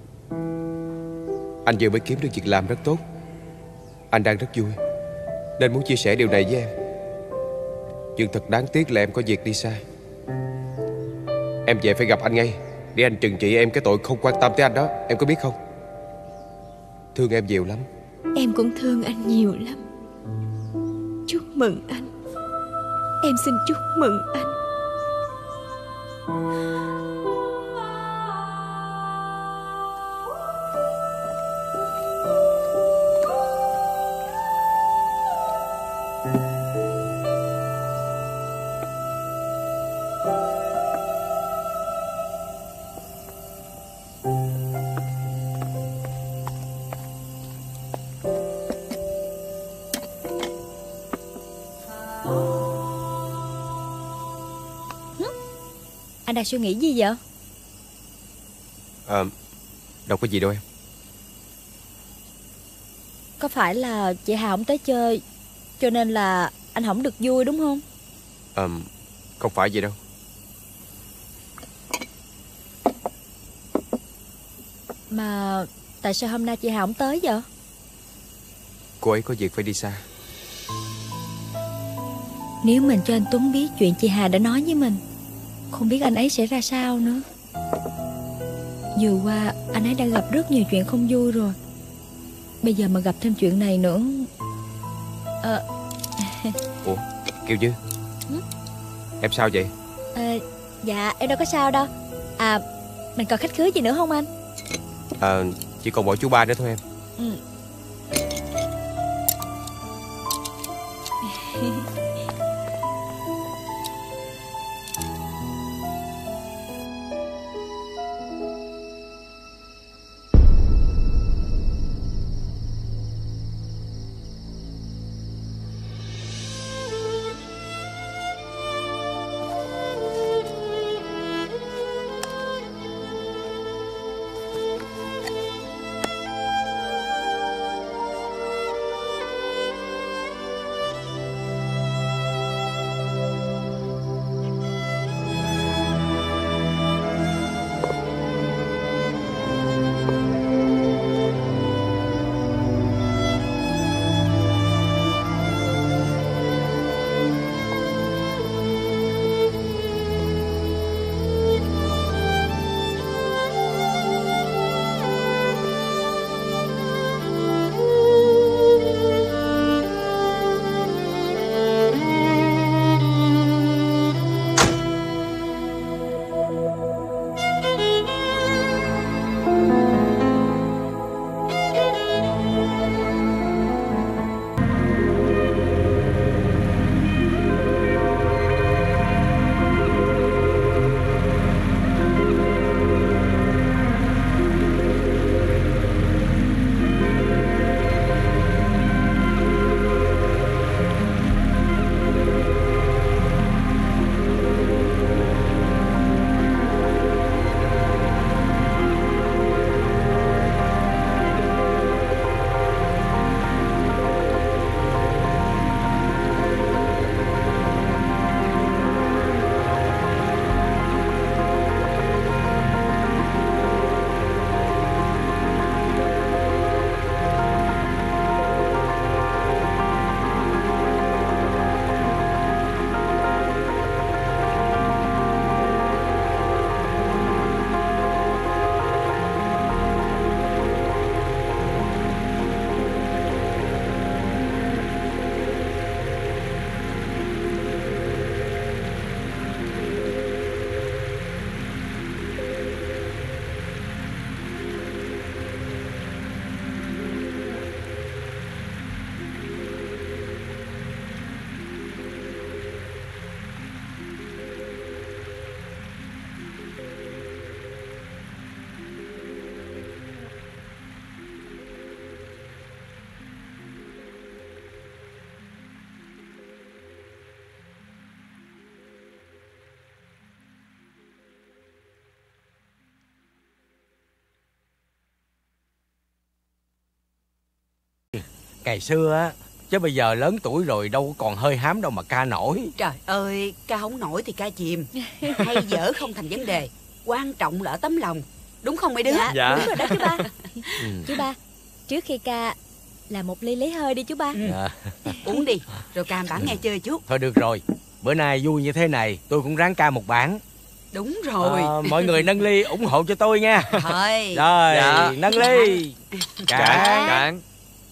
Anh vừa mới kiếm được việc làm rất tốt. Anh đang rất vui nên muốn chia sẻ điều này với em. Nhưng thật đáng tiếc là em có việc đi xa. Em về phải gặp anh ngay để anh trừng trị em cái tội không quan tâm tới anh đó. Em có biết không? Thương em nhiều lắm. Em cũng thương anh nhiều lắm. Chúc mừng anh. Em xin chúc mừng anh. Anh đang suy nghĩ gì vậy? Đâu có gì đâu em. Có phải là chị Hà không tới chơi cho nên là anh không được vui đúng không? Không phải vậy đâu. Mà tại sao hôm nay chị Hà không tới vậy? Cô ấy có việc phải đi xa. Nếu mình cho anh Tuấn biết chuyện chị Hà đã nói với mình, không biết anh ấy sẽ ra sao nữa. Vừa qua anh ấy đã gặp rất nhiều chuyện không vui rồi, bây giờ mà gặp thêm chuyện này nữa. Ủa Kiều Như, em sao vậy? Dạ em đâu có sao đâu. Mình còn khách khứa gì nữa không anh? Chỉ còn mỗi chú Ba nữa thôi em. Ngày xưa á, chứ bây giờ lớn tuổi rồi đâu còn hơi hám đâu mà ca nổi. Trời ơi, ca không nổi thì ca chìm. Hay dở không thành vấn đề, quan trọng là ở tấm lòng. Đúng không mấy đứa? Dạ. Đúng rồi đó chú ba. Chú ba, trước khi ca làm một ly lấy hơi đi chú ba. Uống đi, rồi ca bản nghe chơi chút. Thôi được rồi, bữa nay vui như thế này tôi cũng ráng ca một bản. Đúng rồi. Mọi người nâng ly ủng hộ cho tôi nha. Thôi. Rồi, Dạ. nâng ly. Cạn.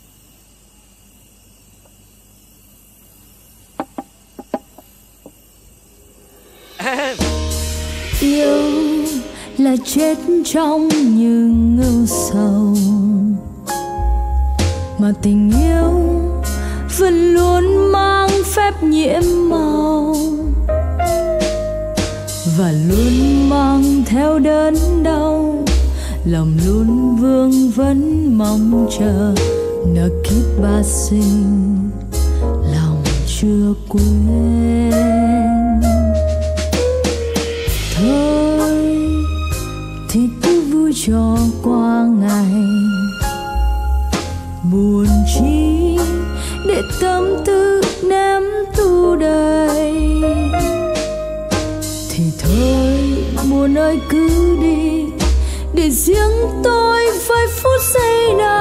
Yêu là chết trong những ưu sầu, mà tình yêu vẫn luôn mang phép nhiễm màu, và luôn mang theo đớn đau. Lòng luôn vương vấn mong chờ nở kiếp ba sinh, lòng chưa quên. Thôi thì cứ vui cho qua ngày, buồn chi để tâm tư ném tu đầy. Thì thôi buồn ơi cứ đi, để riêng tôi vài phút giây nào